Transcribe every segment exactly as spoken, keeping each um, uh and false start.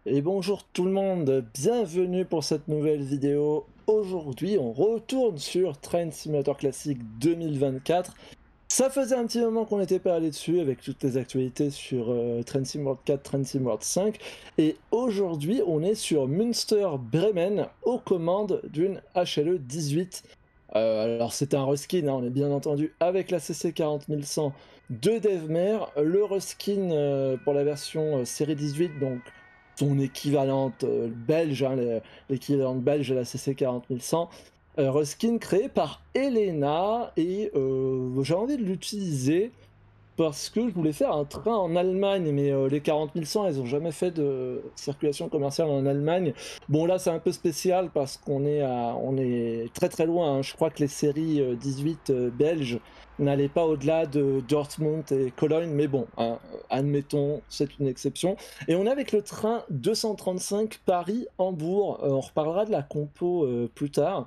Et bonjour tout le monde, bienvenue pour cette nouvelle vidéo. Aujourd'hui, on retourne sur Train Simulator Classic deux mille vingt-quatre. Ça faisait un petit moment qu'on n'était pas allé dessus avec toutes les actualités sur euh, Train Sim World quatre, Train Sim World cinq. Et aujourd'hui, on est sur Münster Bremen aux commandes d'une H L E dix-huit. Euh, alors c'est un reskin, hein, on est bien entendu avec la C C quarante mille cent de Devmer, le reskin euh, pour la version euh, série dix-huit, donc son équivalente euh, belge, hein, l'équivalente belge de la C C quarante mille cent, euh, reskin créé par Elena, et euh, j'ai envie de l'utiliser parce que je voulais faire un train en Allemagne, mais euh, les quarante mille cent, elles ont jamais fait de circulation commerciale en Allemagne. Bon, là, c'est un peu spécial parce qu'on est, à, on est très très loin, hein. Je crois que les séries euh, dix-huit euh, belges n'allaient pas au-delà de Dortmund et Cologne, mais bon, hein, admettons, c'est une exception. Et on est avec le train deux cent trente-cinq Paris-Hambourg. Euh, on reparlera de la compo euh, plus tard.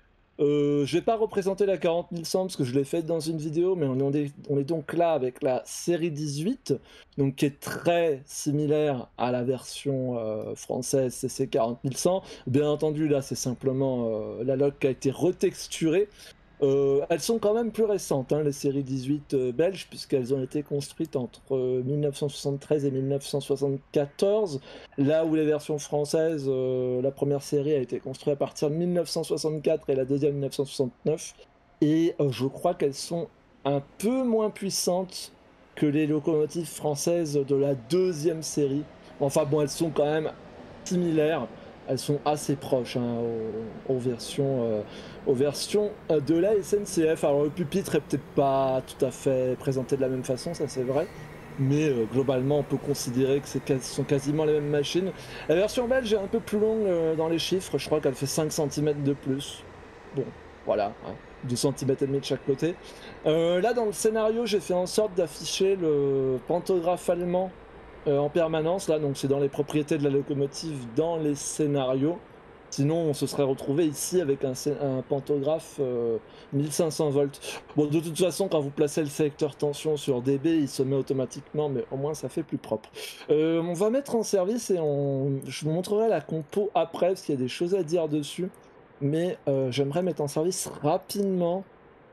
Euh, je vais pas représenter la quarante mille cent parce que je l'ai faite dans une vidéo, mais on est, on est donc là avec la série dix-huit, donc qui est très similaire à la version euh, française C C quarante mille cent. Bien entendu, là, c'est simplement euh, la log qui a été retexturée. Euh, elles sont quand même plus récentes, hein, les séries dix-huit euh, belges, puisqu'elles ont été construites entre euh, mille neuf cent soixante-treize et mille neuf cent soixante-quatorze, là où les versions françaises, euh, la première série a été construite à partir de mille neuf cent soixante-quatre et la deuxième mille neuf cent soixante-neuf, et euh, je crois qu'elles sont un peu moins puissantes que les locomotives françaises de la deuxième série. Enfin bon, elles sont quand même similaires, elles sont assez proches, hein, aux, aux versions... euh, aux versions euh, de la S N C F. Alors le pupitre est peut-être pas tout à fait présenté de la même façon, ça c'est vrai, mais euh, globalement on peut considérer que c'est, ce sont quasiment les mêmes machines. La version belge est un peu plus longue euh, dans les chiffres, je crois qu'elle fait cinq centimètres de plus. Bon, voilà, hein, deux centimètres et demi de chaque côté. Euh, là dans le scénario, j'ai fait en sorte d'afficher le pantographe allemand euh, en permanence, là, donc c'est dans les propriétés de la locomotive dans les scénarios. Sinon, on se serait retrouvé ici avec un, un pantographe euh, mille cinq cents volts. Bon, de toute façon, quand vous placez le sélecteur tension sur D B, il se met automatiquement, mais au moins ça fait plus propre. Euh, on va mettre en service et on... je vous montrerai la compo après, parce qu'il y a des choses à dire dessus. Mais euh, j'aimerais mettre en service rapidement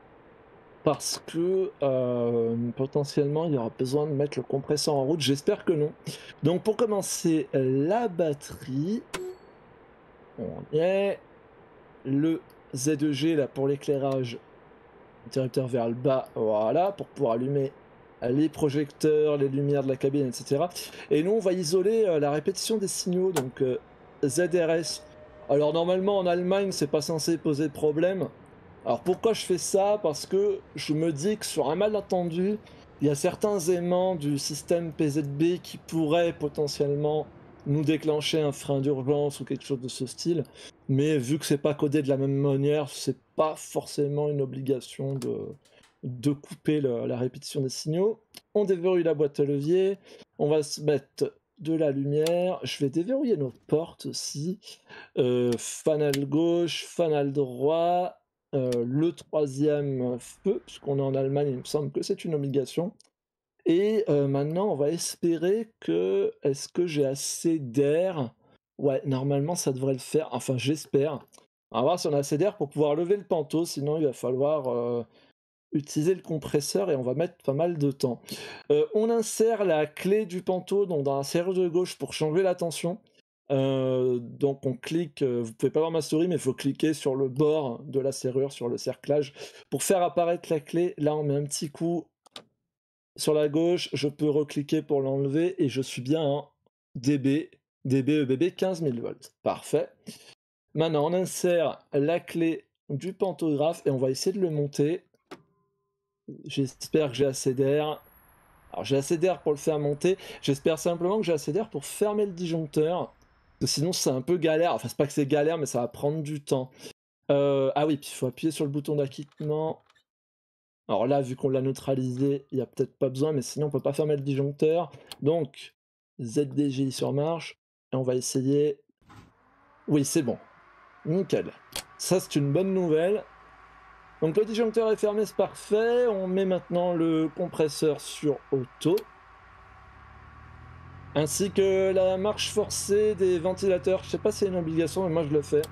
parce que euh, potentiellement il y aura besoin de mettre le compresseur en route. J'espère que non. Donc pour commencer, la batterie, on y est. Le Z E G là pour l'éclairage, interrupteur vers le bas, voilà, pour pouvoir allumer les projecteurs, les lumières de la cabine, et cetera. Et nous on va isoler euh, la répétition des signaux, donc euh, Z R S. Alors normalement en Allemagne c'est pas censé poser de problème. Alors pourquoi je fais ça? Parce que je me dis que sur un malentendu, il y a certains aimants du système P Z B qui pourraient potentiellement nous déclencher un frein d'urgence ou quelque chose de ce style. Mais vu que c'est pas codé de la même manière, c'est pas forcément une obligation de, de couper le- la répétition des signaux. On déverrouille la boîte à levier, on va se mettre de la lumière, je vais déverrouiller nos portes aussi. Euh, fanal gauche, fanal droit, euh, le troisième feu, puisqu'on est en Allemagne, il me semble que c'est une obligation. Et euh, maintenant, on va espérer que... Est-ce que j'ai assez d'air? Ouais, normalement, ça devrait le faire. Enfin, j'espère. On va voir si on a assez d'air pour pouvoir lever le panneau, sinon il va falloir euh, utiliser le compresseur et on va mettre pas mal de temps. Euh, on insère la clé du panneau donc dans la serrure de gauche pour changer la tension. Euh, donc on clique, euh, vous pouvez pas voir ma souris, mais il faut cliquer sur le bord de la serrure, sur le cerclage, pour faire apparaître la clé. Là, on met un petit coup sur la gauche, je peux recliquer pour l'enlever, et je suis bien en D B, D B E B B quinze mille volts. Parfait. Maintenant, on insère la clé du pantographe et on va essayer de le monter. J'espère que j'ai assez d'air. Alors j'ai assez d'air pour le faire monter. J'espère simplement que j'ai assez d'air pour fermer le disjoncteur. Parce que sinon c'est un peu galère. Enfin c'est pas que c'est galère, mais ça va prendre du temps. Euh, ah oui, puis il faut appuyer sur le bouton d'acquittement. Alors là, vu qu'on l'a neutralisé, il n'y a peut-être pas besoin, mais sinon on peut pas fermer le disjoncteur. Donc Z D G sur marche. Et on va essayer. Oui, c'est bon. Nickel. Ça c'est une bonne nouvelle. Donc le disjoncteur est fermé, c'est parfait. On met maintenant le compresseur sur auto. Ainsi que la marche forcée des ventilateurs. Je sais pas si c'est une obligation, mais moi je le fais.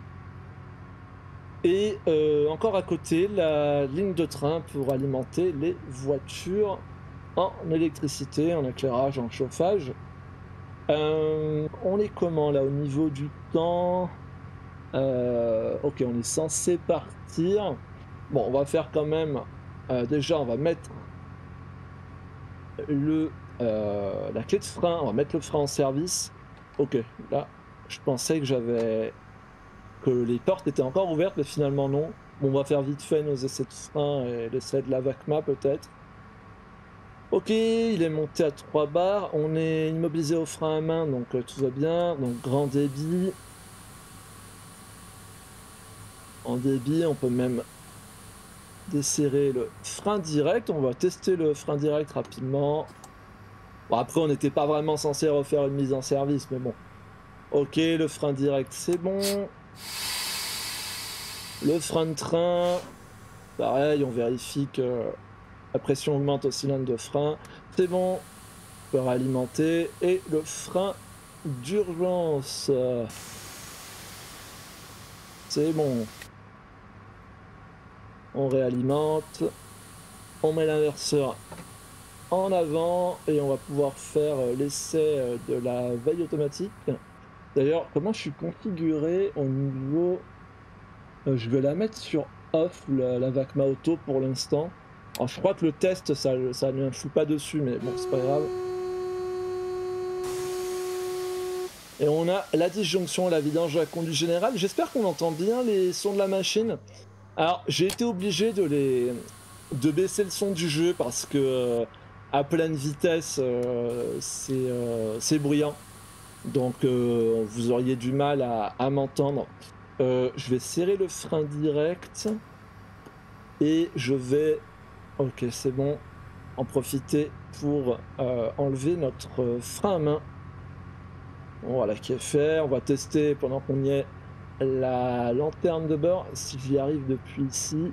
Et euh, encore à côté, la ligne de train pour alimenter les voitures en électricité, en éclairage, en chauffage. Euh, on est comment là au niveau du temps? euh, Ok, on est censé partir. Bon, on va faire quand même... euh, déjà, on va mettre le, euh, la clé de frein, on va mettre le frein en service. Ok, là, je pensais que j'avais... que les portes étaient encore ouvertes, mais finalement non. Bon, on va faire vite fait nos essais de frein et l'essai de la VACMA peut-être. Ok, il est monté à trois bars. On est immobilisé au frein à main, donc euh, tout va bien. Donc grand débit. En débit, on peut même desserrer le frein direct. On va tester le frein direct rapidement. Bon, après, on n'était pas vraiment censé refaire une mise en service, mais bon. Ok, le frein direct, c'est bon. Le frein de train, pareil, on vérifie que la pression augmente au cylindre de frein. C'est bon, on peut réalimenter. Et le frein d'urgence, c'est bon. On réalimente. On met l'inverseur en avant et on va pouvoir faire l'essai de la veille automatique. D'ailleurs, comment je suis configuré au niveau... Euh, je vais la mettre sur off, la, la VACMA auto pour l'instant. Alors je crois que le test, ça, ça ne fout pas dessus, mais bon, c'est pas grave. Et on a la disjonction, la vidange de la conduite générale. J'espère qu'on entend bien les sons de la machine. Alors, j'ai été obligé de les... de baisser le son du jeu parce que euh, à pleine vitesse, euh, c'est euh, bruyant. Donc, euh, vous auriez du mal à, à m'entendre. Euh, je vais serrer le frein direct et je vais, ok c'est bon, en profiter pour euh, enlever notre frein à main. Bon, voilà qui est fait. On va tester pendant qu'on y est la lanterne de bord, si j'y arrive depuis ici.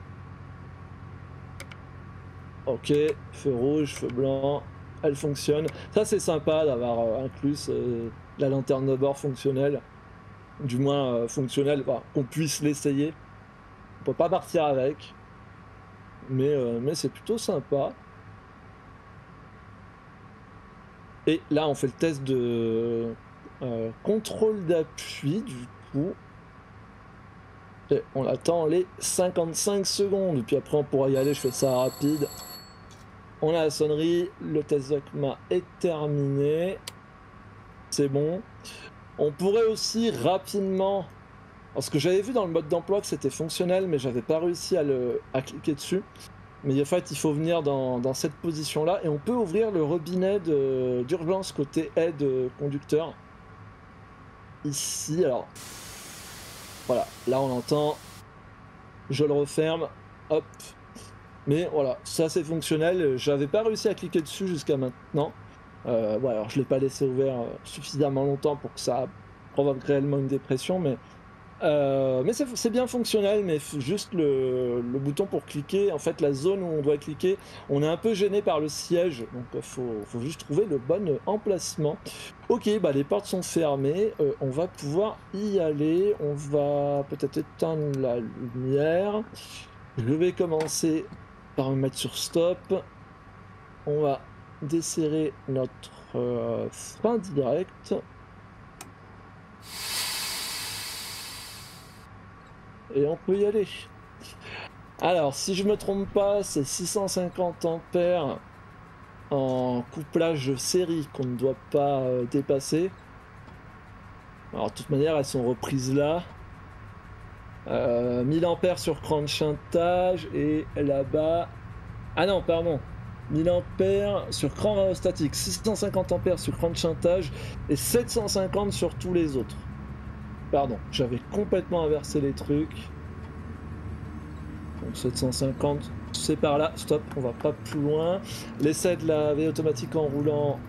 Ok, feu rouge, feu blanc, elle fonctionne. Ça c'est sympa d'avoir euh, inclus euh, la lanterne de bord fonctionnelle. Du moins euh, fonctionnelle, enfin, qu'on puisse l'essayer. On peut pas partir avec. Mais, euh, mais c'est plutôt sympa. Et là, on fait le test de euh, contrôle d'appui, du coup. Et on attend les cinquante-cinq secondes. Et puis après, on pourra y aller. Je fais ça rapide. On a la sonnerie. Le test VACMA est terminé. C'est bon. On pourrait aussi rapidement... Parce que j'avais vu dans le mode d'emploi que c'était fonctionnel, mais j'avais pas réussi à, le, à cliquer dessus. Mais en fait, il faut venir dans, dans cette position-là et on peut ouvrir le robinet d'urgence côté aide conducteur. Ici, alors, voilà, là on entend, je le referme, hop. Mais voilà, ça c'est fonctionnel, j'avais pas réussi à cliquer dessus jusqu'à maintenant. Euh, ouais, alors je l'ai pas laissé ouvert suffisamment longtemps pour que ça provoque réellement une dépression, mais... Euh, mais c'est bien fonctionnel, mais juste le, le bouton pour cliquer, en fait la zone où on doit cliquer, on est un peu gêné par le siège, donc il faut, faut juste trouver le bon emplacement. Ok, bah les portes sont fermées, euh, on va pouvoir y aller, on va peut-être éteindre la lumière. Je vais commencer par me mettre sur stop, on va desserrer notre euh, frein direct. Et on peut y aller. Alors, si je me trompe pas, c'est six cent cinquante ampères en couplage série qu'on ne doit pas euh, dépasser. Alors, de toute manière, elles sont reprises là. Euh, mille ampères sur cran de chantage et là-bas... Ah non, pardon. mille ampères sur cran rhéostatique, six cent cinquante ampères sur cran de chantage et sept cent cinquante sur tous les autres. Pardon, j'avais complètement inversé les trucs. Donc sept cent cinquante, c'est par là, stop, on va pas plus loin. L'essai de la veille automatique en roulant,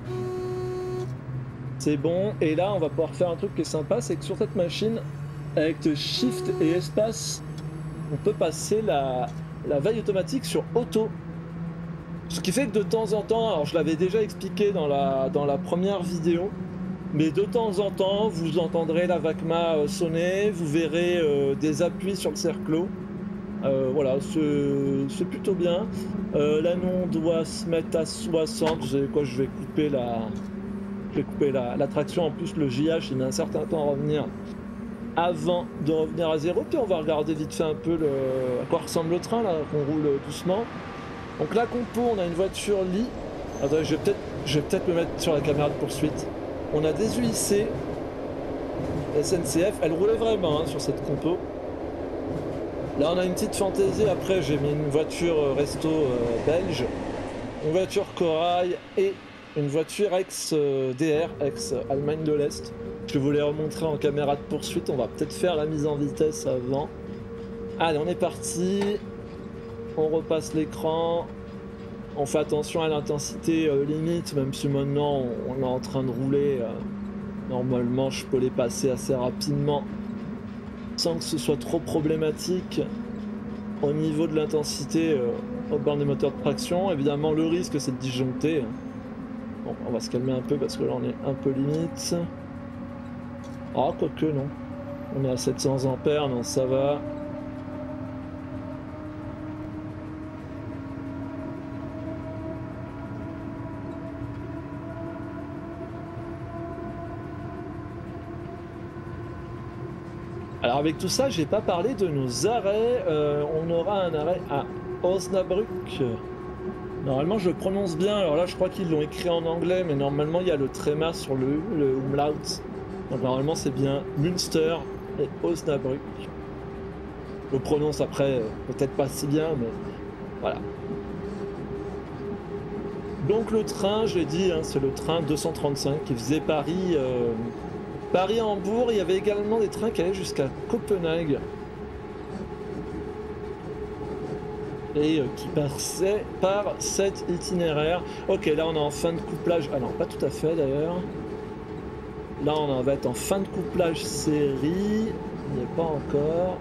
c'est bon. Et là, on va pouvoir faire un truc qui est sympa, c'est que sur cette machine, avec Shift et Espace, on peut passer la, la veille automatique sur Auto. Ce qui fait que de temps en temps, alors je l'avais déjà expliqué dans la, dans la première vidéo, mais de temps en temps, vous entendrez la Vacma euh, sonner, vous verrez euh, des appuis sur le cerclo. Euh, voilà, c'est plutôt bien. Euh, L'anon doit se mettre à soixante. Vous savez quoi, je vais couper la, je vais couper la, la traction. En plus, le J H, il met un certain temps à revenir avant de revenir à zéro. Puis on va regarder vite fait un peu le, à quoi ressemble le train, là, qu'on roule doucement. Donc la compo, on a une voiture lit. Attendez, je vais peut-être je vais peut-être me mettre sur la caméra de poursuite. On a des U I C, S N C F, elle roulait vraiment hein, sur cette compo. Là on a une petite fantaisie, après j'ai mis une voiture resto euh, belge, une voiture corail et une voiture ex-D R, ex-Allemagne de l'Est. Je vais vous les remontrer en caméra de poursuite, on va peut-être faire la mise en vitesse avant. Allez, on est parti, on repasse l'écran, on fait attention à l'intensité euh, limite, même si maintenant on, on est en train de rouler, euh, normalement je peux les passer assez rapidement sans que ce soit trop problématique au niveau de l'intensité euh, au bord des moteurs de traction. Évidemment le risque c'est de disjoncter. Bon, on va se calmer un peu parce que là on est un peu limite. Ah, quoique non. On est à sept cents ampères, non ça va. Alors avec tout ça, j'ai pas parlé de nos arrêts. Euh, on aura un arrêt à Osnabrück. Normalement, je le prononce bien. Alors là, je crois qu'ils l'ont écrit en anglais, mais normalement, il y a le tréma sur le, le umlaut. Donc normalement, c'est bien Münster et Osnabrück. Je le prononce après, peut-être pas si bien, mais voilà. Donc le train, je l'ai dit, hein, c'est le train deux cent trente-cinq qui faisait Paris... Euh, Paris-Hambourg, il y avait également des trains qui allaient jusqu'à Copenhague et euh, qui passaient par cet itinéraire. Ok, là on est en fin de couplage, ah non pas tout à fait d'ailleurs, là on va être en fin de couplage série, il n'y est pas encore.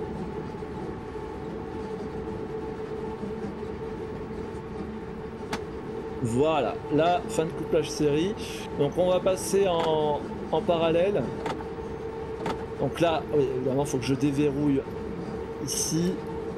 Voilà, là fin de couplage série, donc on va passer en en parallèle. Donc là, oui, évidemment, il faut que je déverrouille ici.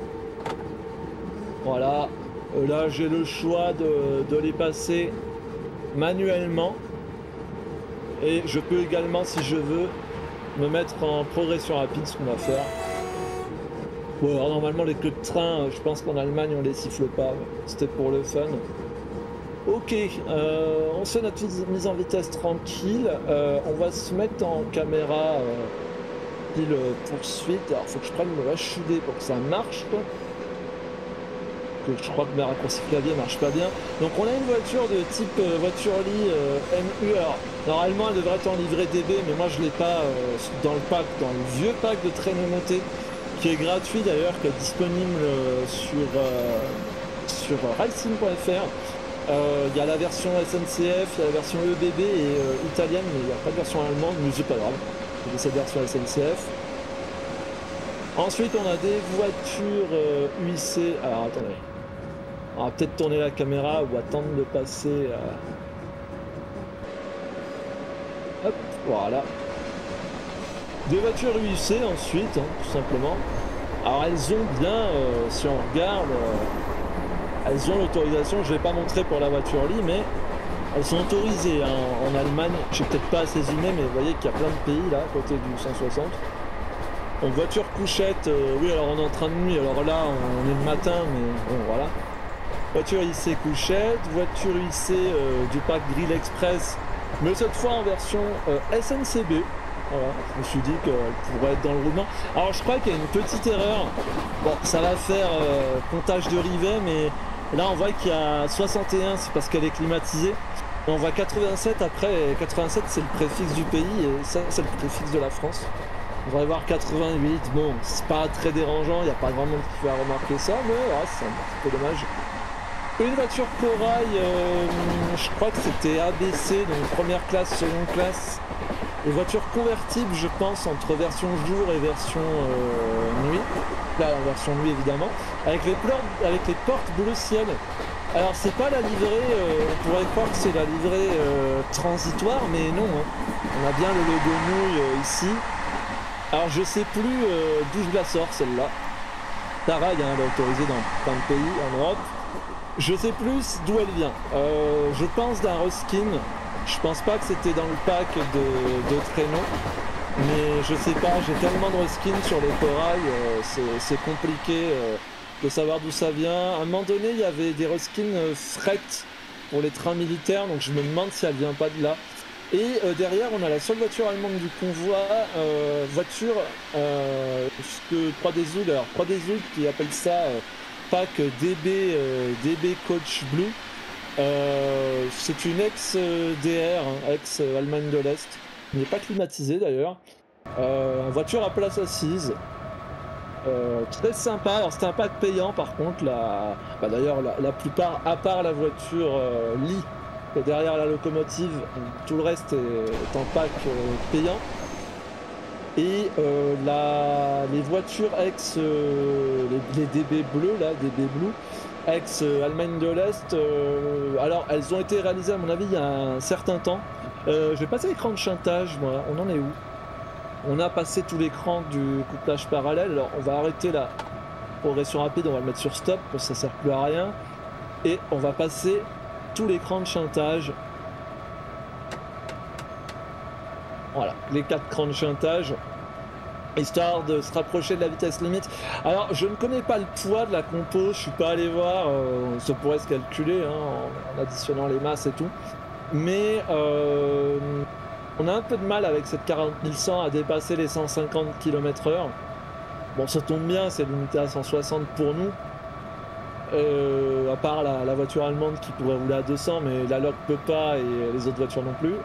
Voilà. Là, j'ai le choix de, de les passer manuellement. Et je peux également, si je veux, me mettre en progression rapide, ce qu'on va faire. Bon, alors, normalement, les queues de train, je pense qu'en Allemagne, on les siffle pas. C'était pour le fun. Ok, euh, on fait notre mise en vitesse tranquille, euh, on va se mettre en caméra euh, pile poursuite. Alors faut que je prenne le H U D pour que ça marche quoi. Que je crois que mes raccourcis clavier marchent pas bien. Donc on a une voiture de type euh, voiture lit euh, M U. Alors normalement elle devrait être en livret D B, mais moi je l'ai pas euh, dans le pack, dans le vieux pack de traîneau noté, qui est gratuit d'ailleurs, qui est disponible euh, sur, euh, sur racing point F R. Il euh, y a la version S N C F, il y a la version E B B et euh, italienne, mais il n'y a pas de version allemande, mais c'est pas grave. Il y a cette version S N C F. Ensuite, on a des voitures euh, U I C. Alors attendez, on va peut-être tourner la caméra ou attendre de passer. Euh... Hop, voilà. Des voitures U I C ensuite, hein, tout simplement. Alors elles ont bien, euh, si on regarde. Euh... Elles ont l'autorisation, je ne vais pas montrer pour la voiture lit, mais elles sont autorisées hein, en Allemagne. Je n'ai peut-être pas assez zoomé, mais vous voyez qu'il y a plein de pays là, à côté du cent soixante. Donc voiture couchette, euh, oui alors on est en train de nuit, alors là on est le matin, mais bon voilà. Voiture I C couchette, voiture I C euh, du pack Grill Express, mais cette fois en version euh, S N C B. Voilà, je me suis dit qu'elle pourrait être dans le roulement. Alors je crois qu'il y a une petite erreur. Bon, ça va faire euh, comptage de rivets, mais là on voit qu'il y a soixante et un, c'est parce qu'elle est climatisée. Et on voit quatre-vingt-sept après, et quatre-vingt-sept c'est le préfixe du pays, et ça c'est le préfixe de la France. On va voir quatre-vingt-huit, bon, c'est pas très dérangeant, il n'y a pas grand monde qui va remarquer ça, mais voilà, c'est un petit peu dommage. Une voiture corail, euh, je crois que c'était A B C, donc première classe, seconde classe. Les voitures convertibles, je pense, entre version jour et version euh, nuit. Là, en version nuit, évidemment. Avec les, pleurs, avec les portes bleu ciel. Alors c'est pas la livrée, euh, on pourrait croire que c'est la livrée euh, transitoire, mais non. Hein. On a bien le logo mouille euh, ici. Alors je sais plus euh, d'où je la sors celle-là. Tarag, hein, elle est autorisée dans plein de pays en Europe. Je sais plus d'où elle vient. Euh, je pense d'un reskin. Je pense pas que c'était dans le pack de, de traîneau. Mais je sais pas, j'ai tellement de reskins sur les corails, euh, c'est compliqué euh, de savoir d'où ça vient. À un moment donné, il y avait des reskins euh, fret pour les trains militaires, donc je me demande si elle vient pas de là. Et euh, derrière, on a la seule voiture allemande du convoi, euh, voiture euh, que trois D Zug, alors trois D Zug qui appelle ça euh, pack D B, euh, D B Coach Blue. Euh, c'est une ex-D R, hein, ex-Allemagne de l'Est. Il n'est pas climatisé d'ailleurs. Euh, voiture à place assise. Euh, très sympa. Alors c'était un pack payant par contre. La... Bah, d'ailleurs la, la plupart, à part la voiture euh, lit derrière la locomotive, tout le reste est, est en pack euh, payant. Et euh, la... les voitures ex euh, les, les D B bleus là, D B Blue, ex euh, Allemagne de l'Est. Euh, alors elles ont été réalisées à mon avis il y a un certain temps. Euh, je vais passer l'écran de chantage, moi. On en est où? On a passé tout l'écran du couplage parallèle. Alors on va arrêter la progression rapide, on va le mettre sur stop parce que ça sert plus à rien. Et on va passer tout l'écran de chantage. Voilà, les quatre crans de chantage, histoire de se rapprocher de la vitesse limite. Alors je ne connais pas le poids de la compo, je suis pas allé voir, euh, ça pourrait se calculer hein, en, en additionnant les masses et tout. Mais euh, on a un peu de mal avec cette quarante mille cent à dépasser les cent cinquante kilomètres heure. Bon, ça tombe bien, c'est limité à cent soixante pour nous. Euh, à part la, la voiture allemande qui pourrait rouler à deux cents, mais la Lok peut pas et les autres voitures non plus.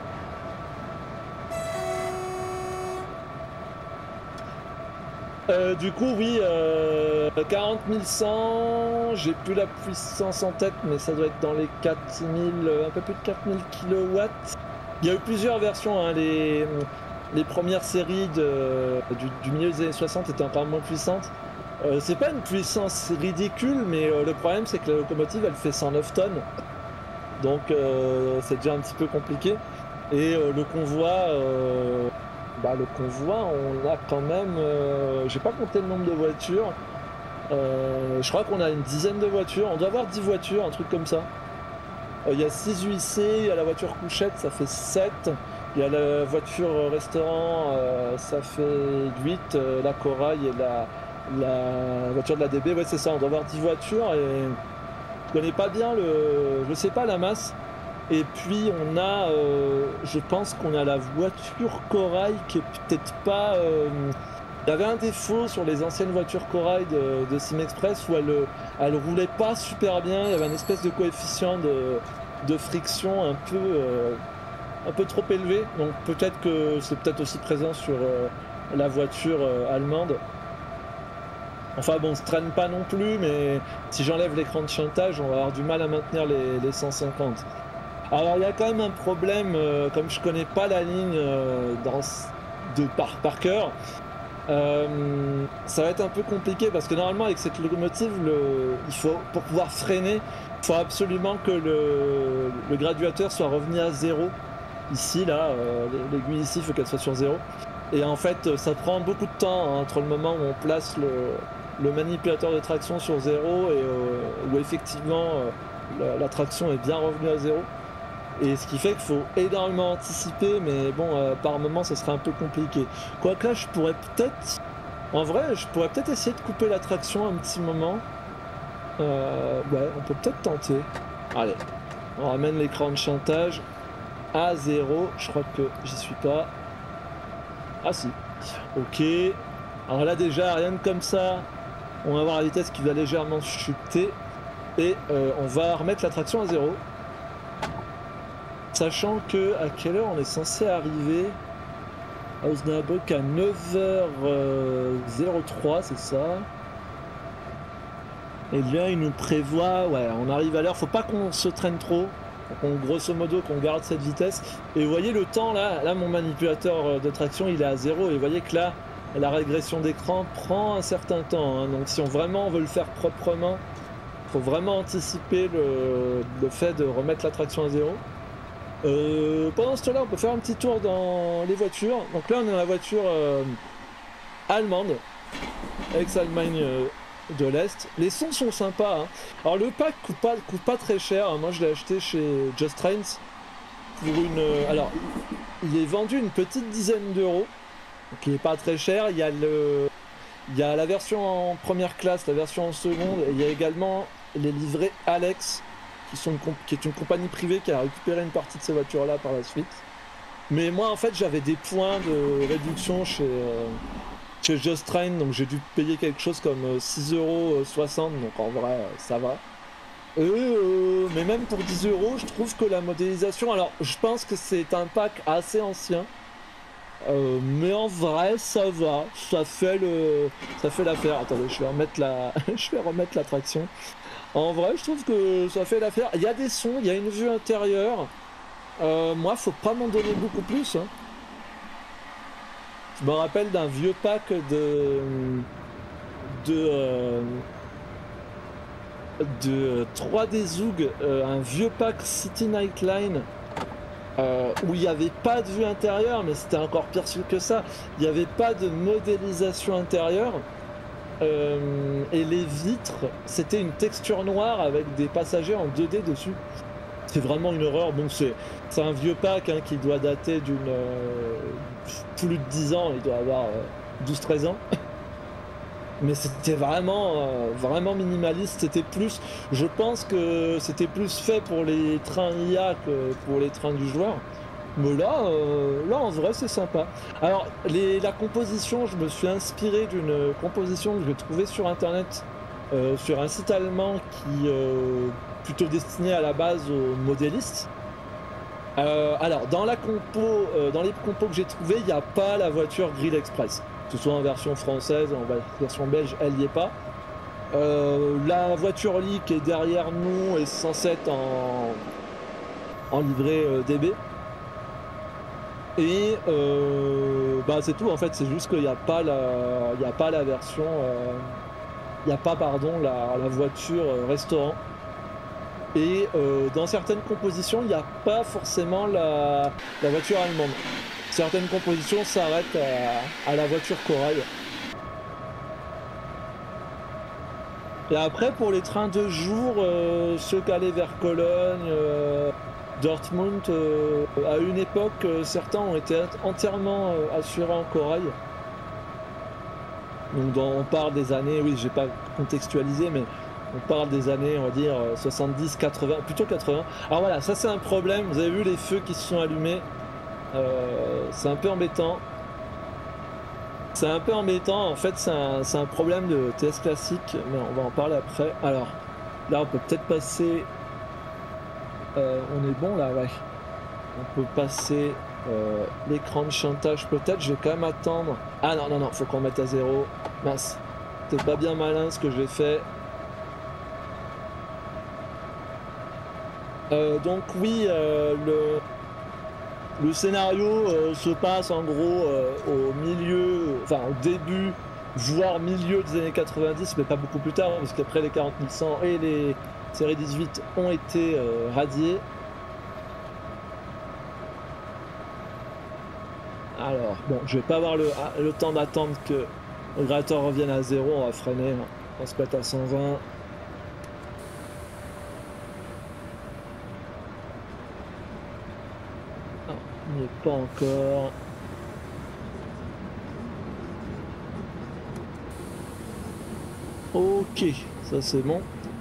Euh, du coup, oui, euh, quarante mille cent, j'ai plus la puissance en tête, mais ça doit être dans les quatre mille, un peu plus de quatre mille kilowatts. Il y a eu plusieurs versions, hein, les, les premières séries de, du, du milieu des années soixante étaient encore moins puissantes. Euh, c'est pas une puissance ridicule, mais euh, le problème c'est que la locomotive elle fait cent neuf tonnes, donc euh, c'est déjà un petit peu compliqué. Et euh, le convoi... Euh, Bah, le convoi, on a quand même, euh, j'ai pas compté le nombre de voitures, euh, je crois qu'on a une dizaine de voitures, on doit avoir dix voitures, un truc comme ça. Il euh, y a six U I C, il y a la voiture couchette, ça fait sept, il y a la voiture restaurant, euh, ça fait huit, euh, la corail et la, la voiture de la D B, ouais c'est ça, on doit avoir dix voitures et je connais pas bien le, je sais pas la masse. Et puis on a, euh, je pense qu'on a la voiture corail qui est peut-être pas... Euh... Il y avait un défaut sur les anciennes voitures corail de, de Sim Express où elle, elle roulait pas super bien, il y avait une espèce de coefficient de, de friction un peu, euh, un peu trop élevé. Donc peut-être que c'est peut-être aussi présent sur euh, la voiture euh, allemande. Enfin bon, on se traîne pas non plus, mais si j'enlève l'écran de chantage, on va avoir du mal à maintenir les, les cent cinquante. Alors il y a quand même un problème, euh, comme je connais pas la ligne euh, dans, de par, par cœur, euh, ça va être un peu compliqué parce que normalement avec cette locomotive, le, il faut, pour pouvoir freiner, il faut absolument que le, le graduateur soit revenu à zéro. Ici, là, euh, l'aiguille ici, il faut qu'elle soit sur zéro. Et en fait, ça prend beaucoup de temps hein, entre le moment où on place le, le manipulateur de traction sur zéro et euh, où effectivement euh, la, la traction est bien revenue à zéro. Et ce qui fait qu'il faut énormément anticiper, mais bon, euh, par moment, ça serait un peu compliqué. Quoique là, je pourrais peut-être... En vrai, je pourrais peut-être essayer de couper la traction un petit moment. Euh, ouais, on peut peut-être tenter. Allez, on ramène l'écran de chantage à zéro. Je crois que j'y suis pas. Ah si. Ok. Alors là, déjà, rien de comme ça. On va avoir la vitesse qui va légèrement chuter. Et euh, on va remettre la traction à zéro. Sachant que à quelle heure on est censé arriver à Osnabrück à neuf heures zéro trois, c'est ça. Et bien il nous prévoit, ouais, on arrive à l'heure, faut pas qu'on se traîne trop, faut qu'on, grosso modo qu'on garde cette vitesse. Et vous voyez le temps là, là mon manipulateur de traction il est à zéro et vous voyez que là la régression d'écran prend un certain temps, hein. Donc si on vraiment veut le faire proprement, faut vraiment anticiper le, le fait de remettre la traction à zéro. Euh, pendant ce temps-là, on peut faire un petit tour dans les voitures. Donc là, on est dans la voiture euh, allemande, ex-Allemagne euh, de l'Est. Les sons sont sympas. Hein. Alors le pack coûte pas, coûte pas très cher. Moi, je l'ai acheté chez Just Trains pour une. Euh, alors, il est vendu une petite dizaine d'euros, qui est pas très cher. Il y a le, il y a la version en première classe, la version en seconde, et il y a également les livrets Alex. Qui, sont une qui est une compagnie privée qui a récupéré une partie de ces voitures-là par la suite. Mais moi, en fait, j'avais des points de réduction chez, euh, chez Just Train, donc j'ai dû payer quelque chose comme six euros soixante, donc en vrai, ça va. Euh, mais même pour dix euros, je trouve que la modélisation... Alors, je pense que c'est un pack assez ancien, euh, mais en vrai, ça va. Ça fait le, ça fait l'affaire. Attendez, je vais remettre la, je vais remettre la traction. En vrai, je trouve que ça fait l'affaire. Il y a des sons, il y a une vue intérieure. Euh, moi, faut pas m'en donner beaucoup plus. Hein. Je me rappelle d'un vieux pack de de euh, de trois D Zoug, euh, un vieux pack City Nightline euh, où il n'y avait pas de vue intérieure, mais c'était encore pire que ça. Il n'y avait pas de modélisation intérieure. Euh, et les vitres, c'était une texture noire avec des passagers en deux D dessus. C'est vraiment une horreur. Bon, c'est un vieux pack hein, qui doit dater d'une euh, plus de dix ans, il doit avoir euh, douze treize ans. Mais c'était vraiment, euh, vraiment minimaliste. C'était plus, je pense que c'était plus fait pour les trains I A que pour les trains du joueur. Mais là, euh, là en vrai c'est sympa. Alors les, la composition, je me suis inspiré d'une composition que j'ai trouvée sur internet, euh, sur un site allemand qui euh, plutôt destiné à la base aux modélistes. Euh, alors dans la compo, euh, dans les compos que j'ai trouvées, il n'y a pas la voiture Grill Express. Que ce soit en version française, en version belge, elle n'y est pas. Euh, la voiture Lee qui est derrière nous est censée être en, en livret euh, D B. Et euh, bah c'est tout en fait, c'est juste qu'il n'y a pas la, il n'y a pas la version, euh, il n'y a pas pardon la, la voiture euh, restaurant. Et euh, dans certaines compositions, il n'y a pas forcément la, la voiture allemande. Certaines compositions s'arrêtent à, à la voiture corail. Et après pour les trains de jour, euh, ceux qui allaient vers Cologne. Euh, Dortmund, euh, à une époque, euh, certains ont été entièrement euh, assurés en corail. Donc dans, on parle des années, oui, j'ai pas contextualisé, mais on parle des années, on va dire soixante-dix, quatre-vingts, plutôt quatre-vingts. Alors voilà, ça c'est un problème. Vous avez vu les feux qui se sont allumés, euh, c'est un peu embêtant. C'est un peu embêtant. En fait, c'est un, un problème de T S classique, mais on va en parler après. Alors là, on peut peut-être passer. Euh, on est bon là, ouais. On peut passer euh, l'écran de chantage peut-être. Je vais quand même attendre. Ah non, non, non, faut qu'on mette à zéro. Mince. C'est pas bien malin ce que j'ai fait. Euh, donc oui, euh, le, le scénario euh, se passe en gros euh, au milieu, enfin au début, voire milieu des années quatre-vingt-dix, mais pas beaucoup plus tard, parce qu'après les quarante mille cent et les série dix-huit ont été euh, radiés. Alors, bon, je vais pas avoir le, le temps d'attendre que le créateur revienne à zéro, on va freiner, on va se mettre à cent vingt. Non, il n'y est pas encore. Ok, ça c'est bon.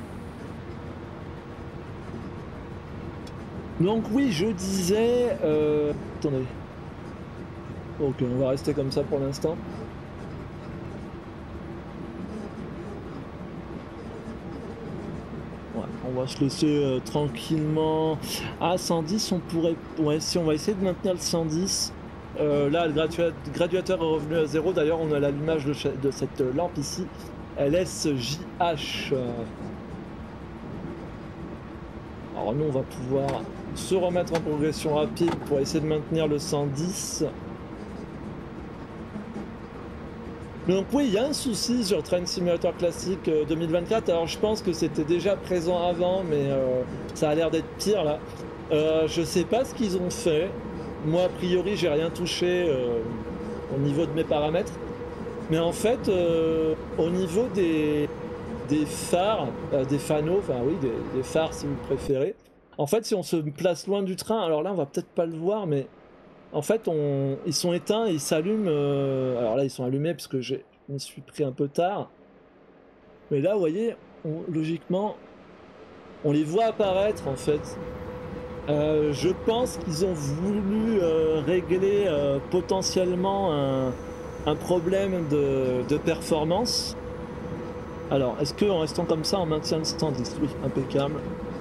Donc oui, je disais... Euh... Attendez. Ok, on va rester comme ça pour l'instant. Ouais, on va se laisser euh, tranquillement. Ah, cent dix, on pourrait... Ouais, si on va essayer de maintenir le cent dix. Euh, là, le graduateur est revenu à zéro. D'ailleurs, on a l'allumage de, de cette lampe ici. L S J H. Alors nous, on va pouvoir se remettre en progression rapide pour essayer de maintenir le cent dix. Donc oui, il y a un souci sur Train Simulator Classic euh, deux mille vingt-quatre. Alors je pense que c'était déjà présent avant, mais euh, ça a l'air d'être pire là. Euh, je sais pas ce qu'ils ont fait. Moi, a priori, j'ai rien touché euh, au niveau de mes paramètres. Mais en fait, euh, au niveau des, des phares, euh, des fanaux, enfin oui, des, des phares si vous préférez. En fait, si on se place loin du train, alors là, on va peut-être pas le voir, mais en fait, on, ils sont éteints et ils s'allument. Euh, alors là, ils sont allumés parce que je m'y suis pris un peu tard. Mais là, vous voyez, on, logiquement, on les voit apparaître en fait. Euh, je pense qu'ils ont voulu euh, régler euh, potentiellement un, un problème de, de performance. Alors, est-ce qu'en restant comme ça, on maintient le standis? Oui, impeccable.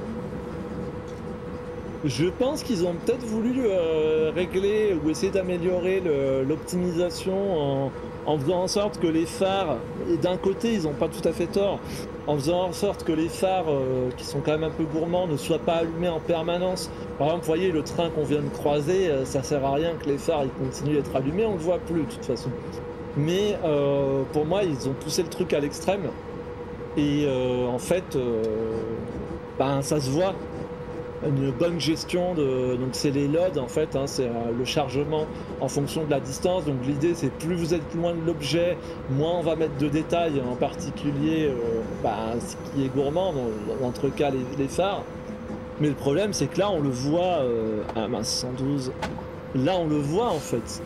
Je pense qu'ils ont peut-être voulu euh, régler ou essayer d'améliorer l'optimisation en, en faisant en sorte que les phares, et d'un côté ils n'ont pas tout à fait tort, en faisant en sorte que les phares euh, qui sont quand même un peu gourmands ne soient pas allumés en permanence. Par exemple, vous voyez le train qu'on vient de croiser, euh, ça sert à rien que les phares ils continuent d'être allumés, on le voit plus de toute façon. Mais euh, pour moi ils ont poussé le truc à l'extrême et euh, en fait euh, ben, ça se voit. Une bonne gestion de, donc c'est les loads en fait, hein, c'est euh, le chargement en fonction de la distance. Donc l'idée c'est plus vous êtes loin de l'objet, moins on va mettre de détails, en particulier euh, bah, ce qui est gourmand, dans, entre cas les, les phares. Mais le problème c'est que là on le voit, euh, ah mince cent douze, là on le voit en fait.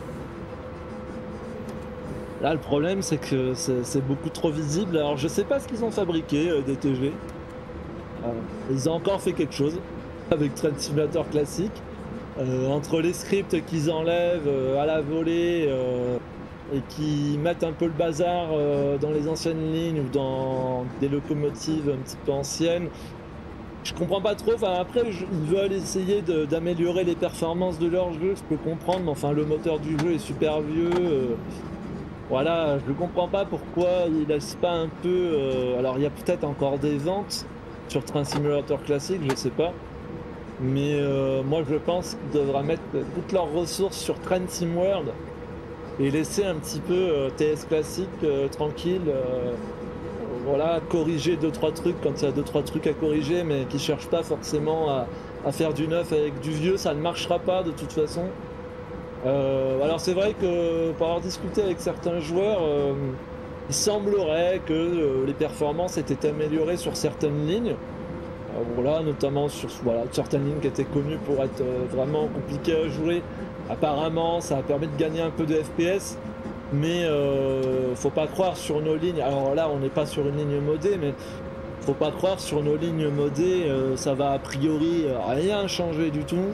Là le problème c'est que c'est beaucoup trop visible. Alors je sais pas ce qu'ils ont fabriqué euh, des T G. Euh, ils ont encore fait quelque chose avec Train Simulator classique, euh, entre les scripts qu'ils enlèvent euh, à la volée euh, et qui mettent un peu le bazar euh, dans les anciennes lignes ou dans des locomotives un petit peu anciennes. Je comprends pas trop, enfin après je, ils veulent essayer d'améliorer les performances de leur jeu, je peux comprendre, mais enfin le moteur du jeu est super vieux. Euh, voilà, je ne comprends pas pourquoi ils laissent pas un peu... Euh, alors il y a peut-être encore des ventes sur Train Simulator classique, je sais pas. Mais euh, moi je pense qu'ils devraient mettre toutes leurs ressources sur Train Sim World et laisser un petit peu euh, T S classique euh, tranquille, euh, voilà, corriger deux trois trucs quand il y a deux trois trucs à corriger, mais qui cherchent pas forcément à, à faire du neuf avec du vieux, ça ne marchera pas de toute façon. Euh, alors c'est vrai que pour avoir discuté avec certains joueurs, euh, il semblerait que euh, les performances étaient améliorées sur certaines lignes. Voilà, notamment sur voilà, certaines lignes qui étaient connues pour être euh, vraiment compliquées à jouer. Apparemment, ça a permis de gagner un peu de F P S, mais euh, faut pas croire sur nos lignes. Alors là, on n'est pas sur une ligne modée, mais faut pas croire sur nos lignes modées, euh, ça va a priori rien changer du tout.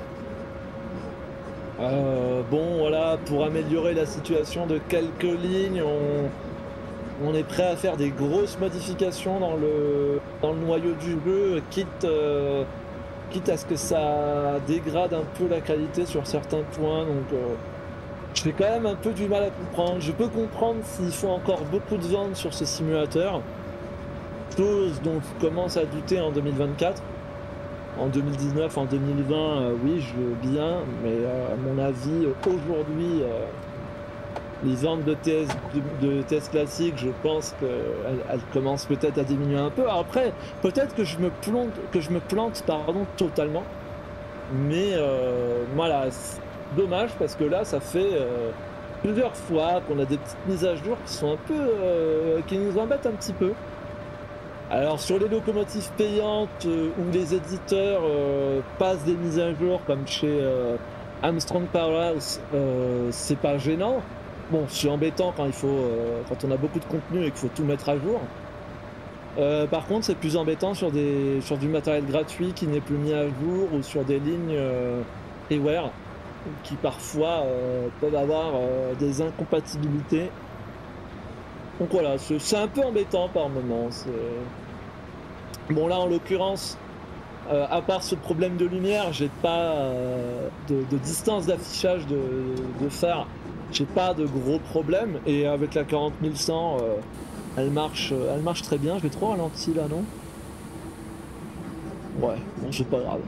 Euh, bon, voilà, pour améliorer la situation de quelques lignes, on. On est prêt à faire des grosses modifications dans le, dans le noyau du jeu, quitte, euh, quitte à ce que ça dégrade un peu la qualité sur certains points. Donc euh, je fais quand même un peu du mal à comprendre. Je peux comprendre s'il faut encore beaucoup de ventes sur ce simulateur, chose dont je commence à douter en deux mille vingt-quatre. En deux mille dix-neuf, en deux mille vingt, euh, oui, je veux bien, mais euh, à mon avis, aujourd'hui... Euh, les ventes de T S, de, de T S classique, je pense qu'elles elles commencent peut-être à diminuer un peu. Alors après, peut-être que je me plante, que je me plante pardon, totalement. Mais euh, voilà, c'est dommage parce que là, ça fait euh, plusieurs fois qu'on a des petites mises à jour qui sont un peu, euh, qui nous embêtent un petit peu. Alors sur les locomotives payantes euh, où les éditeurs euh, passent des mises à jour comme chez euh, Armstrong Powerhouse, euh, c'est pas gênant. Bon, c'est embêtant quand il faut, euh, quand on a beaucoup de contenu et qu'il faut tout mettre à jour. Euh, par contre, c'est plus embêtant sur des, sur du matériel gratuit qui n'est plus mis à jour ou sur des lignes euh, freeware qui parfois euh, peuvent avoir euh, des incompatibilités. Donc voilà, c'est un peu embêtant par moment. Bon là, en l'occurrence, euh, à part ce problème de lumière, j'ai pas euh, de, de distance d'affichage de, de phare. J'ai pas de gros problèmes et avec la quarante mille cent, euh, elle marche, euh, elle marche très bien. Je vais trop ralenti là, non? Ouais, bon, c'est pas grave.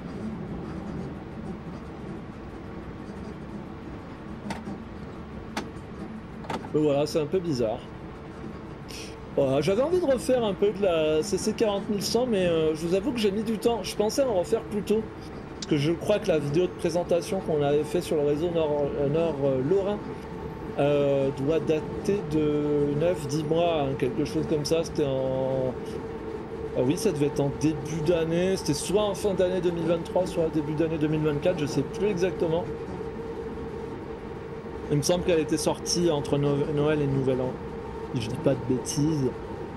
Mais voilà, c'est un peu bizarre. Voilà, j'avais envie de refaire un peu de la C C quarante mille cent, mais euh, je vous avoue que j'ai mis du temps. Je pensais en refaire plus tôt, parce que je crois que la vidéo de présentation qu'on avait fait sur le réseau Nord, euh, Nord euh, Lorrain euh, doit dater de neuf dix mois, hein, quelque chose comme ça. C'était en... Ah oui, ça devait être en début d'année. C'était soit en fin d'année deux mille vingt-trois, soit début d'année deux mille vingt-quatre, je sais plus exactement. Il me semble qu'elle était sortie entre no Noël et Nouvel An, si je dis pas de bêtises.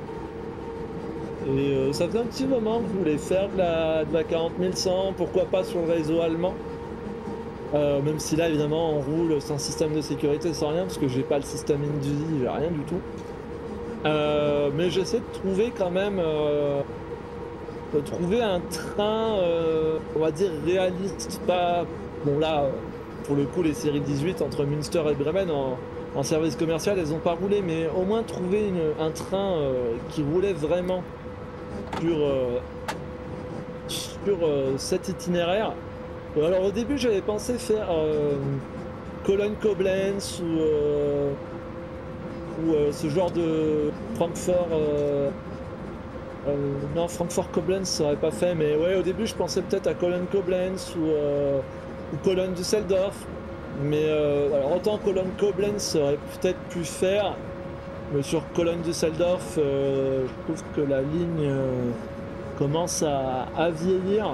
Et euh, ça faisait un petit moment que je voulais faire de la, de la quarante mille cent, pourquoi pas sur le réseau allemand. Euh, même si là évidemment on roule sans système de sécurité, sans rien, parce que j'ai pas le système Indusi, j'ai rien du tout. Euh, mais j'essaie de trouver quand même, euh, de trouver un train, euh, on va dire réaliste, pas... Bon là, pour le coup les séries dix-huit entre Münster et Bremen en, en service commercial, elles ont pas roulé, mais au moins trouver une, un train euh, qui roulait vraiment sur, euh, sur euh, cet itinéraire. Alors au début j'avais pensé faire euh, Cologne-Koblenz ou, euh, ou euh, ce genre de Francfort... Euh, euh, non, Francfort-Koblenz ça aurait pas fait, mais ouais, au début je pensais peut-être à Cologne-Koblenz ou, euh, ou Cologne-Düsseldorf, mais euh, alors autant Cologne-Koblenz ça aurait peut-être pu faire, mais sur Cologne-Düsseldorf euh, je trouve que la ligne euh, commence à, à vieillir.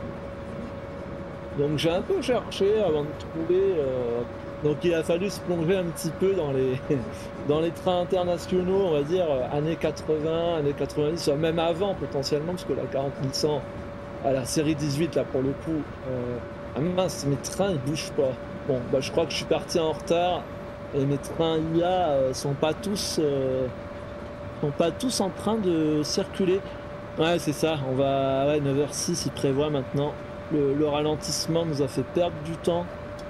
Donc j'ai un peu cherché avant de trouver, euh... donc il a fallu se plonger un petit peu dans les, dans les trains internationaux, on va dire années quatre-vingts, années quatre-vingt-dix, même avant potentiellement, parce que la quarante mille cent, à la série dix-huit là pour le coup, euh... ah mince, mes trains ils bougent pas. Bon bah je crois que je suis parti en retard et mes trains I A euh, sont pas tous, euh... sont pas tous en train de circuler. Ouais c'est ça, on va, ouais neuf heures six il prévoit maintenant. Le, le ralentissement nous a fait perdre du temps.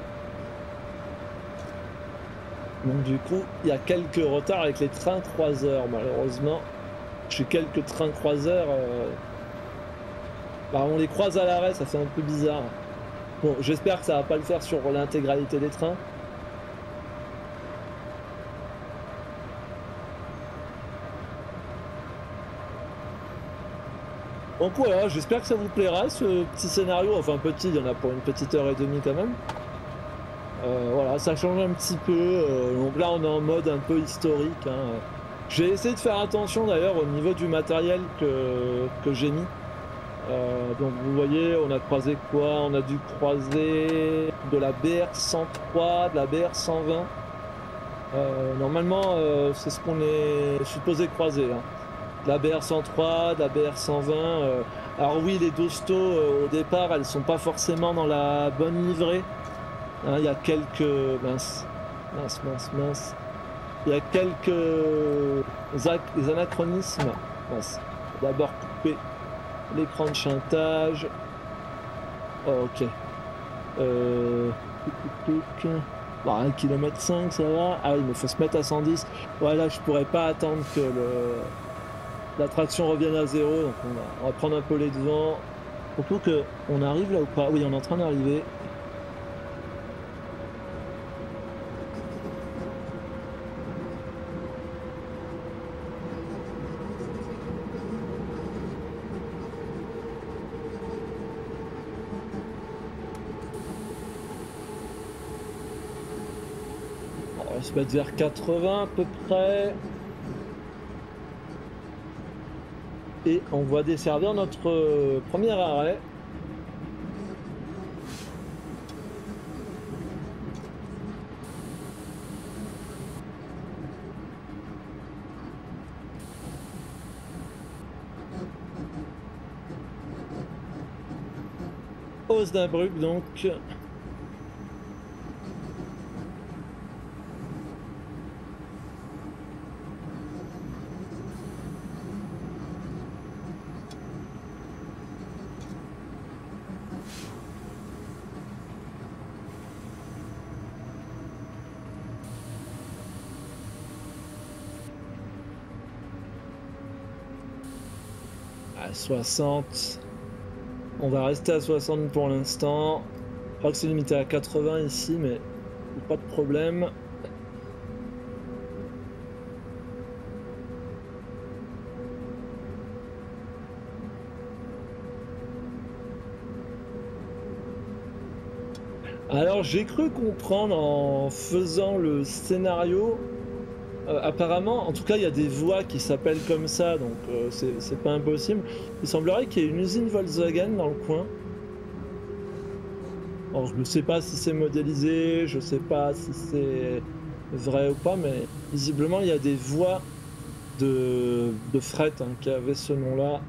Donc du coup, il y a quelques retards avec les trains croiseurs, malheureusement. J'ai quelques trains croiseurs. Euh... Bah, on les croise à l'arrêt, ça fait un peu bizarre. Bon, j'espère que ça va pas le faire sur l'intégralité des trains. Donc voilà, j'espère que ça vous plaira ce petit scénario, enfin petit, il y en a pour une petite heure et demie quand même. Euh, voilà, ça change un petit peu, euh, donc là on est en mode un peu historique. Hein. J'ai essayé de faire attention d'ailleurs au niveau du matériel que, que j'ai mis. Euh, donc vous voyez, on a croisé quoi? On a dû croiser de la B R cent trois, de la B R cent vingt. Euh, normalement, euh, c'est ce qu'on est supposé croiser. Hein. De la B R cent trois, de la B R cent vingt. Euh... Alors oui, les Dosto, euh, au départ, elles sont pas forcément dans la bonne livrée. Hein, il y a quelques... Mince, mince, mince, mince. Il y a quelques les anachronismes. Mince. D'abord couper l'écran de chantage. Oh, ok. Euh... Bon, un kilomètre cinq, ça va. Ah, il me faut se mettre à cent dix. Voilà, je pourrais pas attendre que le... la traction revienne à zéro. Donc on va, on va prendre un peu les devants. Surtout que on arrive là ou pas? Oui, on est en train d'arriver. On va se mettre vers quatre-vingts à peu près. Et on va desservir notre premier arrêt. Osnabrück donc. À soixante. On va rester à soixante pour l'instant. Je crois que c'est limité à quatre-vingts ici, mais pas de problème. Alors j'ai cru comprendre en faisant le scénario, euh, apparemment, en tout cas il y a des voies qui s'appellent comme ça, donc euh, c'est pas impossible. Il semblerait qu'il y ait une usine Volkswagen dans le coin. Alors je ne sais pas si c'est modélisé, je sais pas si c'est vrai ou pas, mais visiblement il y a des voies de, de fret hein, qui avaient ce nom-là.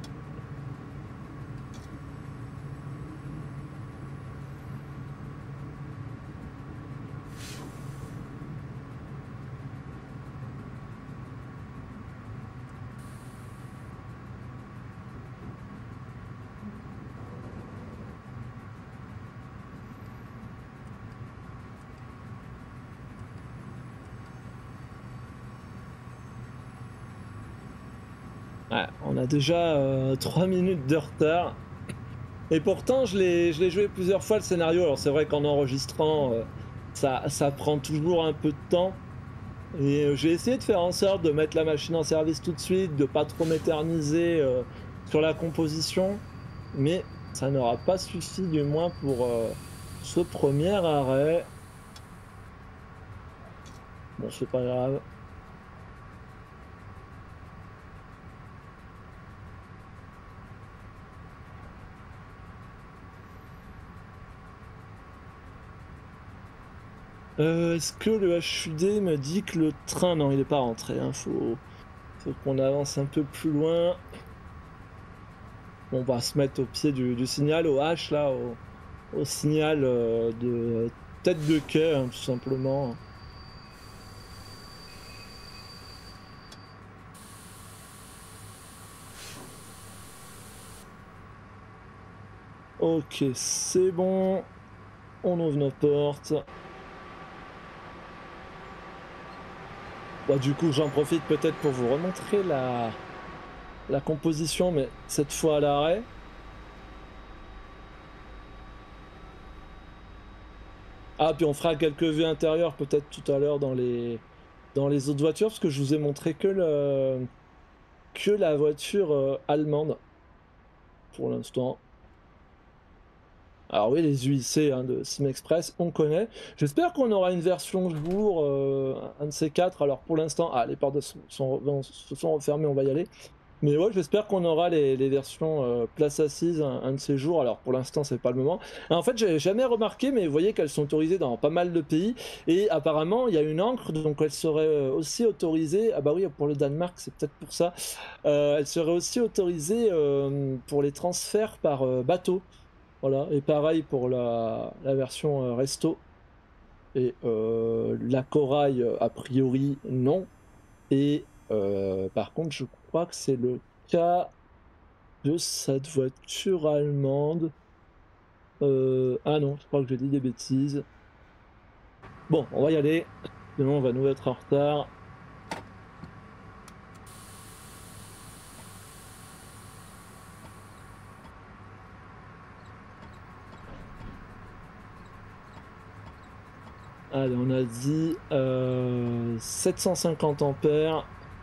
Ouais, on a déjà euh, trois minutes de retard. Et pourtant, je l'ai joué plusieurs fois le scénario. Alors c'est vrai qu'en enregistrant, euh, ça, ça prend toujours un peu de temps. Et euh, j'ai essayé de faire en sorte de mettre la machine en service tout de suite, de pas trop m'éterniser euh, sur la composition. Mais ça n'aura pas suffi du moins pour euh, ce premier arrêt. Bon, c'est pas grave. Euh, Est-ce que le H U D me dit que le train... Non, il n'est pas rentré. Hein. Faut, faut qu'on avance un peu plus loin. On va se mettre au pied du, du signal, au H, là, au, au signal euh, de tête de quai, hein, tout simplement. Ok, c'est bon. On ouvre nos portes. Bah, du coup, j'en profite peut-être pour vous remontrer la, la composition, mais cette fois à l'arrêt. Ah, puis on fera quelques vues intérieures peut-être tout à l'heure dans les, dans les autres voitures, parce que je vous ai montré que, le, que la voiture euh, allemande, pour l'instant. Alors oui, les U I C hein, de Simexpress, on connaît. J'espère qu'on aura une version jour, euh, un de ces quatre. Alors pour l'instant, ah, les portes sont, sont, se sont refermées, on va y aller. Mais ouais, j'espère qu'on aura les, les versions euh, place assise un, un de ces jours. Alors pour l'instant, c'est pas le moment. En fait, j'ai jamais remarqué, mais vous voyez qu'elles sont autorisées dans pas mal de pays. Et apparemment, il y a une encre, donc elle serait aussi autorisée. Ah bah oui, pour le Danemark, c'est peut-être pour ça. Euh, elle serait aussi autorisée euh, pour les transferts par euh, bateau. Voilà, et pareil pour la, la version euh, resto. Et euh, la corail, euh, a priori, non. Et euh, par contre, je crois que c'est le cas de cette voiture allemande. Euh, ah non, je crois que j'ai dit des bêtises. Bon, on va y aller. Sinon, on va nous être en retard. Allez, on a dit euh, sept cent cinquante ampères.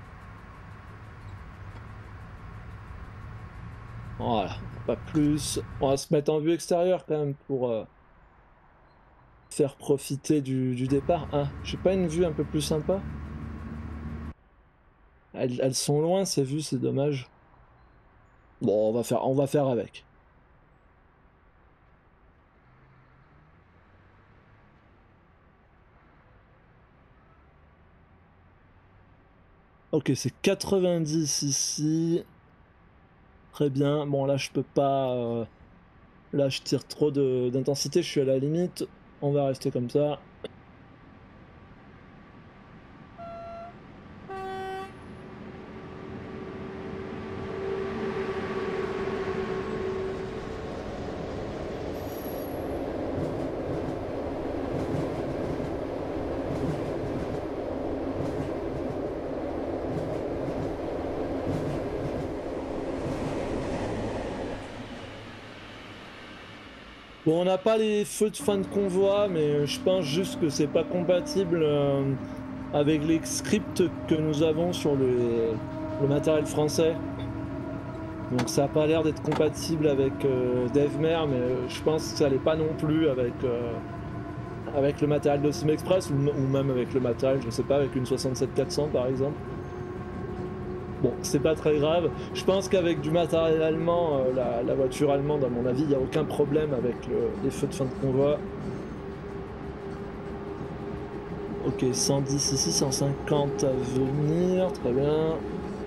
Voilà, pas plus. On va se mettre en vue extérieure quand même pour euh, faire profiter du, du départ. Ah, j'ai pas une vue un peu plus sympa? Elles, elles sont loin ces vues, c'est dommage. Bon, on va faire, on va faire avec. Ok, c'est quatre-vingt-dix ici. Très bien. Bon, là, je peux pas... euh, Là, je tire trop d'intensité, je suis à la limite. On va rester comme ça. Bon, on n'a pas les feux de fin de convoi, mais je pense juste que c'est pas compatible euh, avec les scripts que nous avons sur le, le matériel français. Donc ça n'a pas l'air d'être compatible avec euh, DevMare, mais euh, je pense que ça l'est pas non plus avec, euh, avec le matériel de Sim Express, ou, ou même avec le matériel, je sais pas, avec une soixante-sept quatre cents par exemple. Bon, c'est pas très grave. Je pense qu'avec du matériel allemand, euh, la, la voiture allemande, à mon avis, il n'y a aucun problème avec le, les feux de fin de convoi. Ok, cent dix ici, cent cinquante à venir, très bien.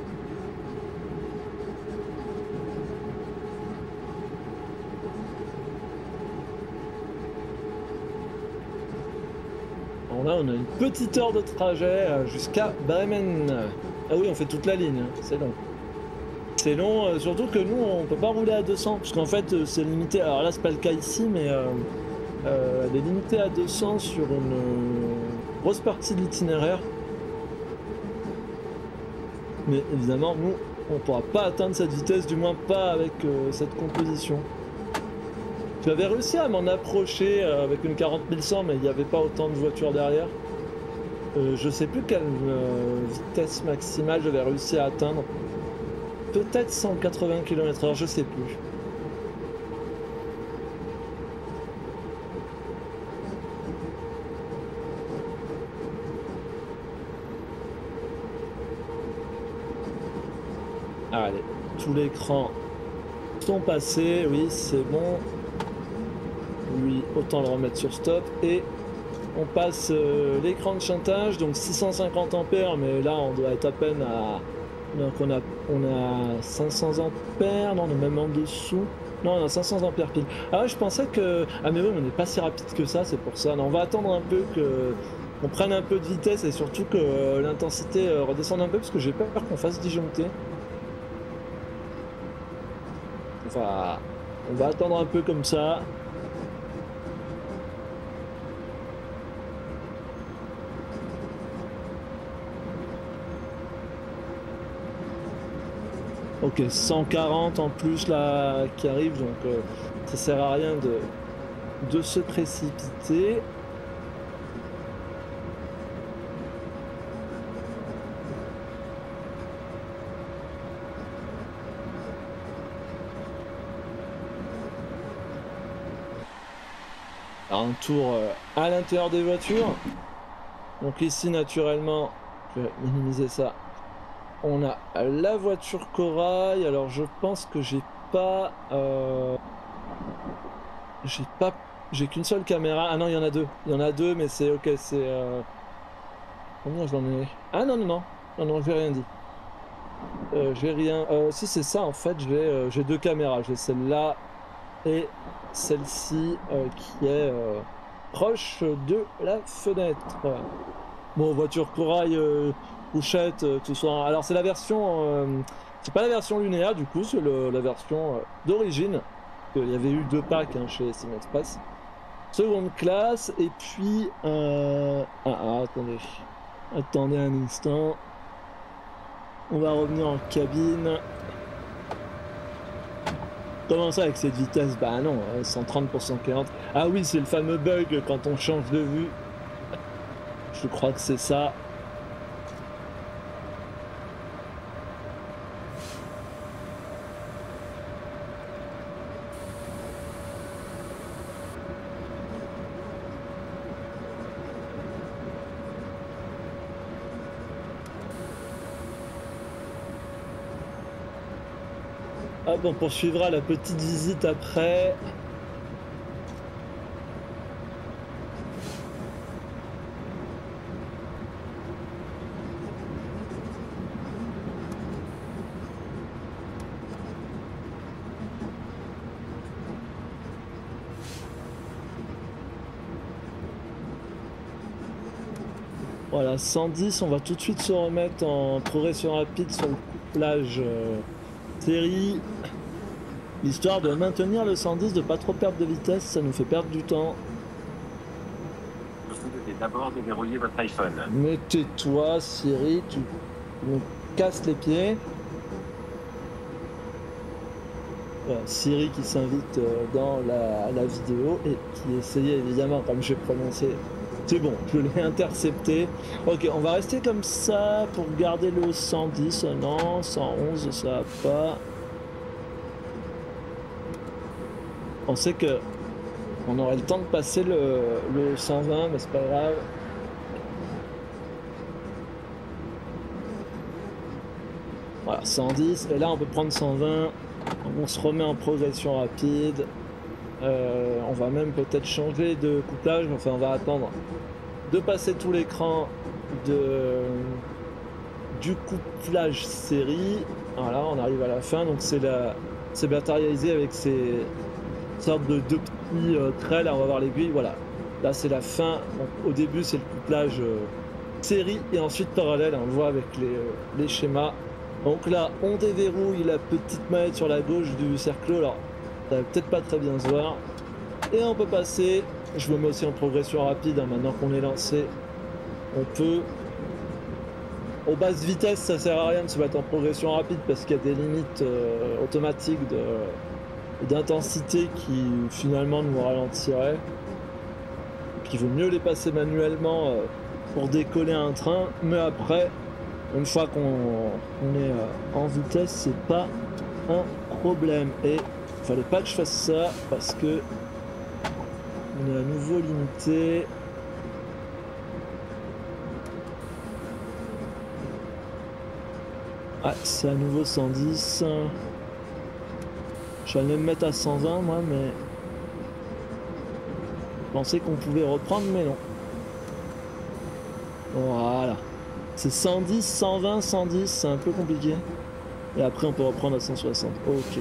Bon, là, on a une petite heure de trajet jusqu'à Bremen. Ah oui, on fait toute la ligne, c'est long. C'est long, euh, surtout que nous, on peut pas rouler à deux cents, parce qu'en fait, euh, c'est limité. Alors là, c'est pas le cas ici, mais euh, euh, elle est limitée à deux cents sur une euh, grosse partie de l'itinéraire. Mais évidemment, nous, on pourra pas atteindre cette vitesse, du moins pas avec euh, cette composition. J'avais réussi à m'en approcher euh, avec une quarante mille cent, mais il n'y avait pas autant de voitures derrière. Euh, je sais plus quelle euh, vitesse maximale j'avais réussi à atteindre. Peut-être cent quatre-vingts kilomètres heure, je sais plus. Allez, tous les crans sont passés, oui c'est bon. Oui, autant le remettre sur stop et on passe euh, l'écran de chantage, donc six cent cinquante ampères, mais là on doit être à peine à... Donc on a, on a cinq cents ampères, non on est même en dessous. Non on a cinq cents ampères pile. Ah ouais je pensais que... Ah mais oui on n'est pas si rapide que ça, c'est pour ça. Non, on va attendre un peu que... On prenne un peu de vitesse et surtout que euh, l'intensité euh, redescende un peu parce que j'ai peur qu'on fasse disjoncter. Enfin, on va attendre un peu comme ça. Ok, cent quarante en plus là qui arrive, donc euh, ça sert à rien de, de se précipiter. Un tour euh, à l'intérieur des voitures. Donc ici naturellement, je vais minimiser ça. On a la voiture corail. Alors je pense que j'ai pas, euh... j'ai pas, j'ai qu'une seule caméra. Ah non, il y en a deux. Il y en a deux, mais c'est ok. C'est euh... combien j'en ai? Ah non non non non non, j'ai rien dit. Euh, j'ai rien. Euh, si c'est ça en fait, j'ai euh, j'ai deux caméras. J'ai celle-là et celle-ci euh, qui est euh, proche de la fenêtre. Bon, voiture corail, euh, couchette, euh, tout ça. Alors c'est la version, euh, c'est pas la version Lunéa du coup, c'est la version euh, d'origine. Il y avait eu deux packs hein, chez Sim Express. Seconde classe et puis euh... ah, ah attendez, attendez un instant. On va revenir en cabine. Comment ça avec cette vitesse? Bah non, cent trente pour cent quarante. Ah oui, c'est le fameux bug quand on change de vue. Je crois que c'est ça. Hop, on poursuivra la petite visite après. Voilà, cent dix, on va tout de suite se remettre en progression rapide sur le couplage euh, série. Histoire de maintenir le cent dix, de pas trop perdre de vitesse, ça nous fait perdre du temps. Vous devez d'abord déverrouiller votre iPhone. Mais tais-toi, Siri, tu nous casses les pieds. Voilà, Siri qui s'invite euh, dans la, la vidéo et qui essayait évidemment, comme j'ai prononcé. C'est bon, je l'ai intercepté. Ok, on va rester comme ça pour garder le cent dix. Non, cent onze, ça va pas. On sait que On aurait le temps de passer le, le cent vingt, mais c'est pas grave. Voilà, cent dix, et là on peut prendre cent vingt. On se remet en progression rapide. Euh, on va même peut-être changer de couplage, mais enfin on va attendre de passer tout l'écran de du couplage série. Voilà, on arrive à la fin, donc c'est la c'est matérialisé avec ces sortes de deux petits euh, traits. Là on va voir l'aiguille, voilà. Là c'est la fin. Donc, au début c'est le couplage euh, série et ensuite parallèle, on le voit avec les, euh, les schémas. Donc là on déverrouille la petite manette sur la gauche du cercle, alors ça va peut-être pas très bien se voir. Et on peut passer, je me mets aussi en progression rapide, hein, maintenant qu'on est lancé, on peut... Aux basses vitesses, ça sert à rien de se mettre en progression rapide parce qu'il y a des limites euh, automatiques d'intensité qui finalement nous ralentiraient. Donc il vaut mieux les passer manuellement euh, pour décoller un train, mais après, une fois qu'on on est euh, en vitesse, c'est pas un problème. Et il fallait pas que je fasse ça parce que on est à nouveau limité. Ah, c'est à nouveau cent dix. J'allais me mettre à cent vingt moi, mais je pensais qu'on pouvait reprendre, mais non. Voilà. C'est cent dix, cent vingt, cent dix, c'est un peu compliqué. Et après on peut reprendre à cent soixante. Ok.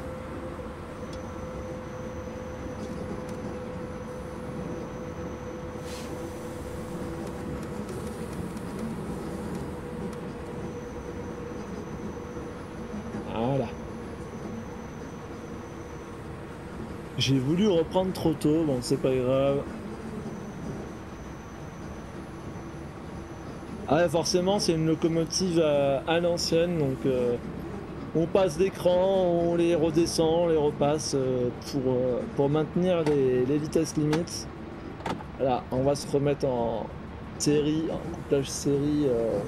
Voilà. J'ai voulu reprendre trop tôt, bon c'est pas grave. Ah ouais, forcément c'est une locomotive à, à l'ancienne, donc euh, on passe d'écran, on les redescend, on les repasse euh, pour, euh, pour maintenir les, les vitesses limites. Là, on va se remettre en série, en couplage série, euh,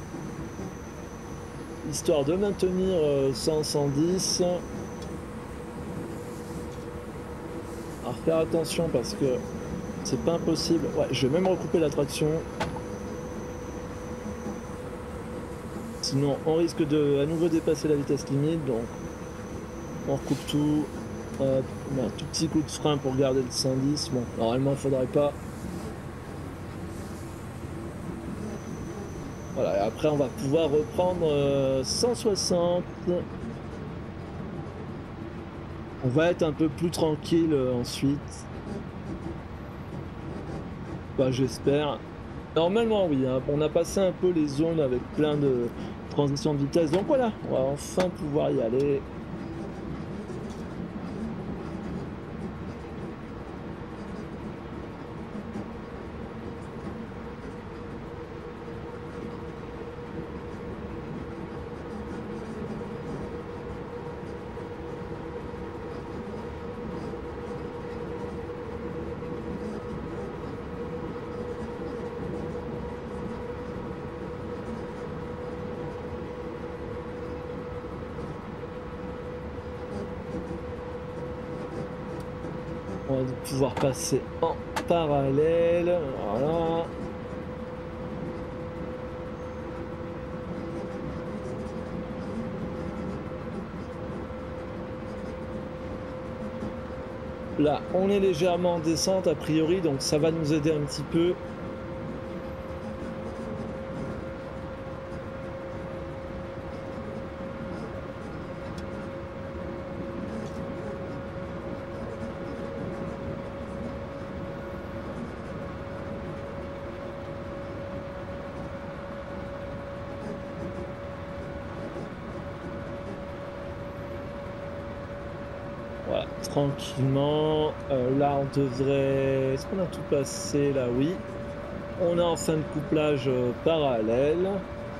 histoire de maintenir euh, cent, cent dix. Alors faire attention parce que c'est pas impossible. Ouais, je vais même recouper la traction. Sinon, on risque de à nouveau dépasser la vitesse limite, donc on recoupe tout. Hop, on met un tout petit coup de frein pour garder le cent dix. Bon, normalement, il faudrait pas. Voilà, et après, on va pouvoir reprendre euh, cent soixante. On va être un peu plus tranquille euh, ensuite. Bah, j'espère. Normalement, oui. Hein. On a passé un peu les zones avec plein de transitions de vitesse. Donc voilà, on va enfin pouvoir y aller. On va pouvoir passer en parallèle. Voilà. Là, on est légèrement en descente a priori, donc ça va nous aider un petit peu. Voilà, tranquillement. Euh, là, on devrait... Est-ce qu'on a tout passé là? Oui. On est en fin de couplage euh, parallèle.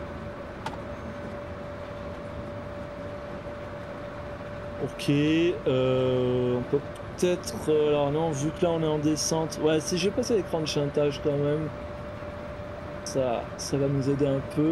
Ok. Euh, on peut peut-être... Euh, alors non, vu que là, on est en descente... Ouais, si j'ai passé l'écran de chantage quand même, ça, ça va nous aider un peu.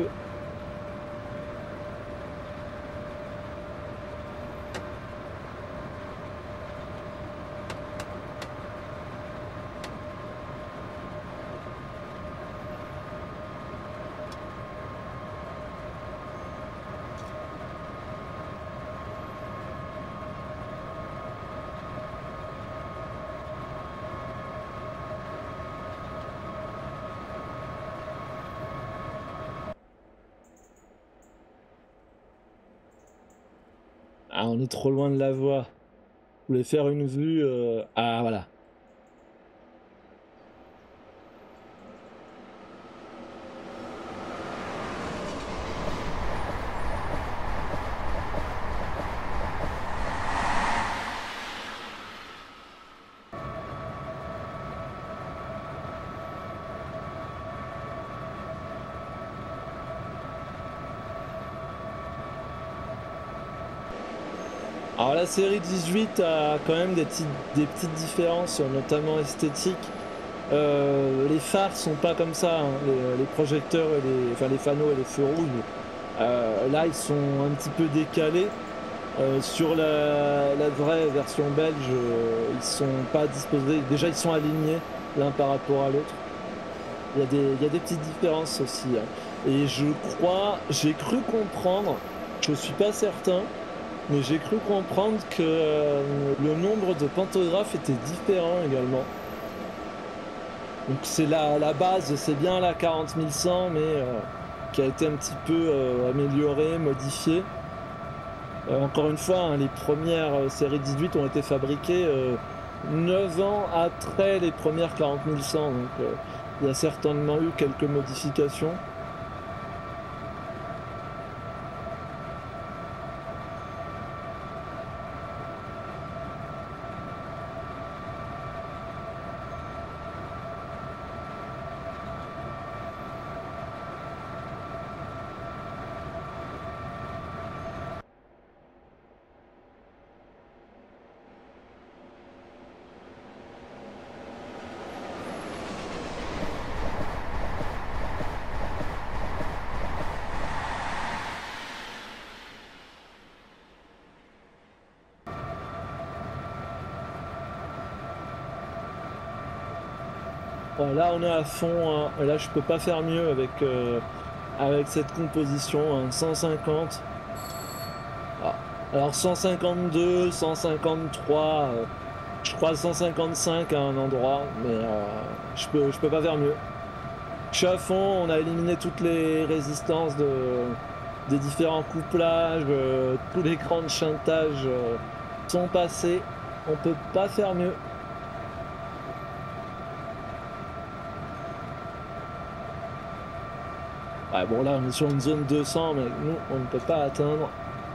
Ah, on est trop loin de la voie. Je voulais faire une vue... Euh... Ah, voilà. Alors la série dix-huit a quand même des petites, des petites différences, notamment esthétiques. Euh, les phares sont pas comme ça, hein. les, les projecteurs, et les, enfin les fanaux et les feux rouges. Euh, là ils sont un petit peu décalés. Euh, sur la, la vraie version belge, euh, ils sont pas disposés. Déjà ils sont alignés l'un par rapport à l'autre. Il y a des, il y a des petites différences aussi. Hein. Et je crois, j'ai cru comprendre, je suis pas certain. Mais j'ai cru comprendre que euh, le nombre de pantographes était différent également. Donc c'est la, la base, c'est bien la quarante mille cent, mais euh, qui a été un petit peu euh, améliorée, modifiée. Euh, encore une fois, hein, les premières euh, séries dix-huit ont été fabriquées euh, neuf ans après les premières quarante mille cent. Donc euh, il y a certainement eu quelques modifications. Bon, là on est à fond, hein. Là je peux pas faire mieux avec, euh, avec cette composition, hein. cent cinquante. Ah. Alors cent cinquante-deux, cent cinquante-trois, euh, je crois cent cinquante-cinq à un endroit, mais euh, je peux, je peux pas faire mieux. Je suis à fond, on a éliminé toutes les résistances de, des différents couplages, euh, tous les crans de chantage euh, sont passés, on peut pas faire mieux. Ouais, bon là on est sur une zone deux cents, mais nous on ne peut pas atteindre.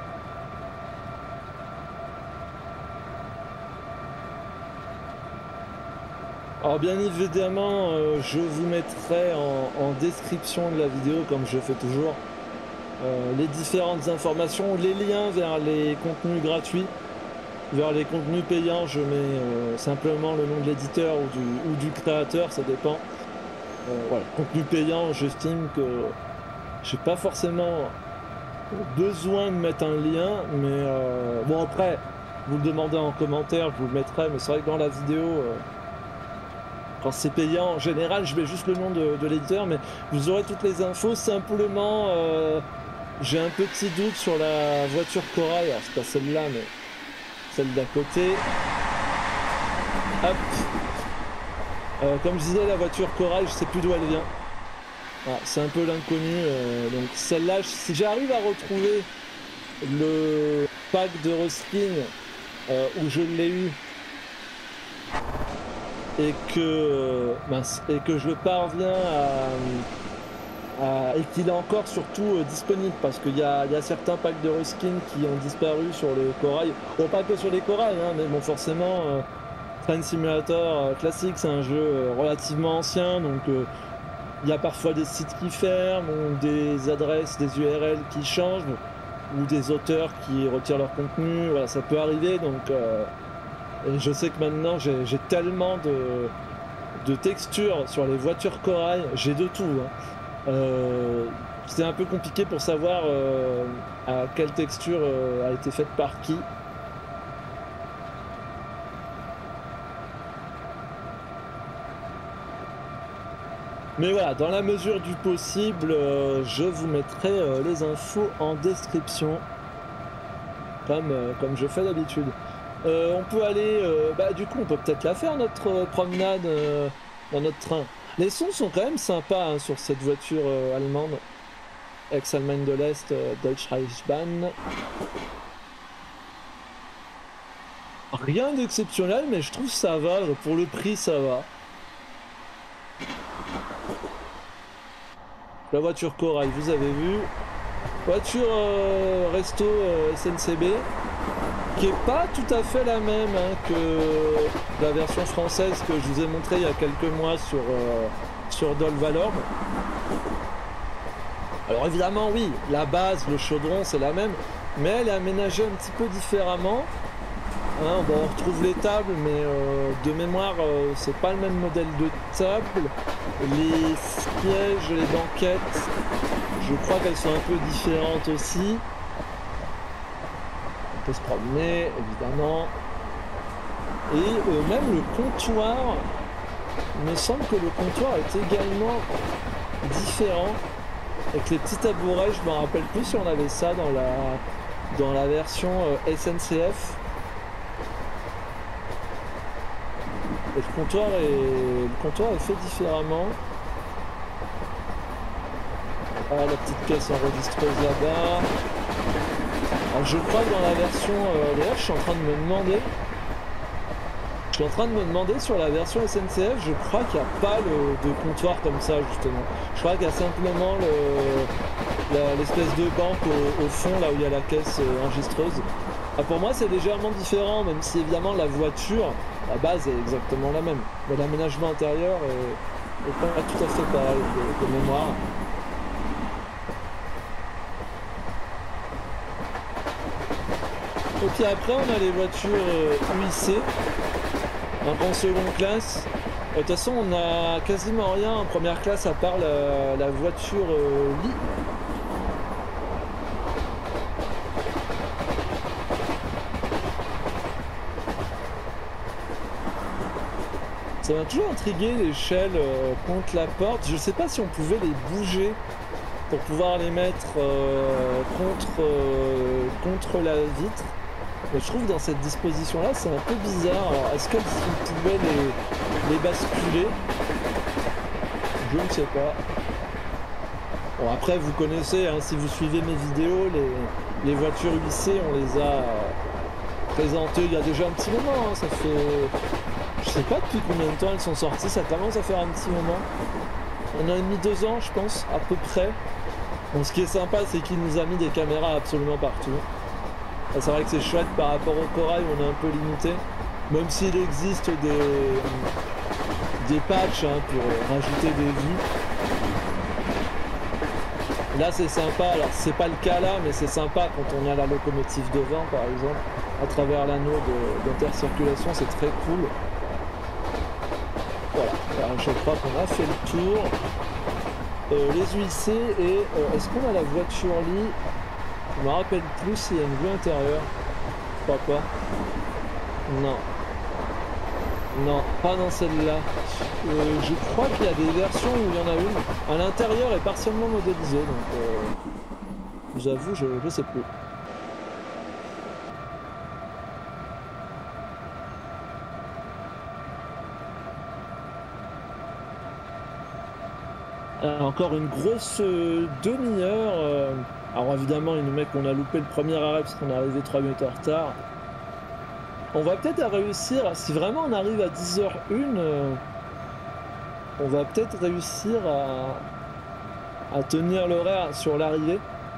Alors bien évidemment, euh, je vous mettrai en, en description de la vidéo, comme je fais toujours, euh, les différentes informations, les liens vers les contenus gratuits. Vers les contenus payants, je mets euh, simplement le nom de l'éditeur ou du, ou du créateur, ça dépend. Euh, voilà, contenu payant, j'estime que j'ai pas forcément besoin de mettre un lien, mais euh, bon après, vous le demandez en commentaire, je vous le mettrai, mais c'est vrai que dans la vidéo, euh, quand c'est payant, en général, je mets juste le nom de, de l'éditeur, mais vous aurez toutes les infos. Simplement, euh, j'ai un petit doute sur la voiture Corail, alors c'est pas celle-là, mais celle d'à côté. Hop. Euh, comme je disais, la voiture Corail, je sais plus d'où elle vient. Ah, c'est un peu l'inconnu, euh, donc celle-là, si j'arrive à retrouver le pack de reskin euh, où je l'ai eu et que, mince, et que je parviens à, à et qu'il est encore surtout euh, disponible, parce qu'il y a, y a certains packs de reskin qui ont disparu sur les corails, bon pas que sur les corails, hein, mais bon forcément euh, Train Simulator euh, classique, c'est un jeu euh, relativement ancien, donc euh, il y a parfois des sites qui ferment, ou des adresses, des U R L qui changent, ou des auteurs qui retirent leur contenu, voilà, ça peut arriver, donc euh, et je sais que maintenant j'ai tellement de, de textures sur les voitures Corail, j'ai de tout. Hein. Euh, c'est un peu compliqué pour savoir euh, à quelle texture euh, a été faite par qui. Mais voilà, dans la mesure du possible, euh, je vous mettrai euh, les infos en description, comme, euh, comme je fais d'habitude. Euh, on peut aller, euh, bah du coup on peut peut-être la faire notre euh, promenade euh, dans notre train. Les sons sont quand même sympas hein, sur cette voiture euh, allemande, ex-Allemagne de l'Est, euh, Deutsche Reichsbahn. Rien d'exceptionnel, mais je trouve ça va, pour le prix ça va. La voiture Corail, vous avez vu. Voiture euh, resto euh, S N C B, qui est pas tout à fait la même hein, que la version française que je vous ai montré il y a quelques mois sur, euh, sur Dolvalorm. Alors évidemment oui, la base, le chaudron c'est la même, mais elle est aménagée un petit peu différemment. Hein, bon, on retrouve les tables, mais euh, de mémoire, euh, c'est pas le même modèle de table. Les sièges, les banquettes, je crois qu'elles sont un peu différentes aussi. On peut se promener, évidemment. Et euh, même le comptoir, il me semble que le comptoir est également différent. Avec les petits tabourets, je me rappelle plus si on avait ça dans la, dans la version euh, S N C F. Et le comptoir est, le comptoir est fait différemment. Ah, la petite caisse enregistreuse là-bas. Alors je crois que dans la version... Euh, d'ailleurs je suis en train de me demander... Je suis en train de me demander sur la version S N C F, je crois qu'il n'y a pas le, de comptoir comme ça justement. Je crois qu'il y a simplement l'espèce de banque au, au fond, là où il y a la caisse euh, enregistreuse. Ah, pour moi c'est légèrement différent, même si évidemment la voiture, la base est exactement la même. Mais l'aménagement intérieur est, est pas tout à fait pareil de, de mémoire. Et puis après on a les voitures euh, U I C, donc en seconde classe. De toute façon on a quasiment rien en première classe à part la, la voiture euh, lit. Ça m'a toujours intrigué l'échelle euh, contre la porte. Je sais pas si on pouvait les bouger pour pouvoir les mettre euh, contre, euh, contre la vitre. Mais je trouve que dans cette disposition là c'est un peu bizarre. Alors est-ce qu'on pouvait les, les basculer? Je ne sais pas. Bon après vous connaissez, hein, si vous suivez mes vidéos, les, les voitures U I C on les a euh, présentées il y a déjà un petit moment. Hein, ça fait... Je sais pas depuis combien de temps elles sont sorties, ça commence à faire un petit moment. Un an et demi, deux ans je pense, à peu près. Bon ce qui est sympa c'est qu'il nous a mis des caméras absolument partout. C'est vrai que c'est chouette par rapport au Corail, on est un peu limité. Même s'il existe des, des patchs hein, pour rajouter des vues. Là c'est sympa, alors c'est pas le cas là, mais c'est sympa quand on a la locomotive devant par exemple. À travers l'anneau d'intercirculation, c'est très cool. Voilà, alors, je crois qu'on a fait le tour. Euh, les U I C et euh, est-ce qu'on a la voiture lit? Je me rappelle plus s'il y a une vue intérieure. Je crois pas. Non. Non, pas dans celle-là. Euh, je crois qu'il y a des versions où il y en a une. À l'intérieur est partiellement modélisée, donc euh, je vous avoue, je ne sais plus. Alors, encore une grosse euh, demi-heure. Euh... Alors évidemment, il nous met qu'on a loupé le premier arrêt parce qu'on est arrivé trois minutes en retard. On va peut-être réussir, si vraiment on arrive à dix heures une, euh, on va peut-être réussir à, à tenir l'horaire sur l'arrivée.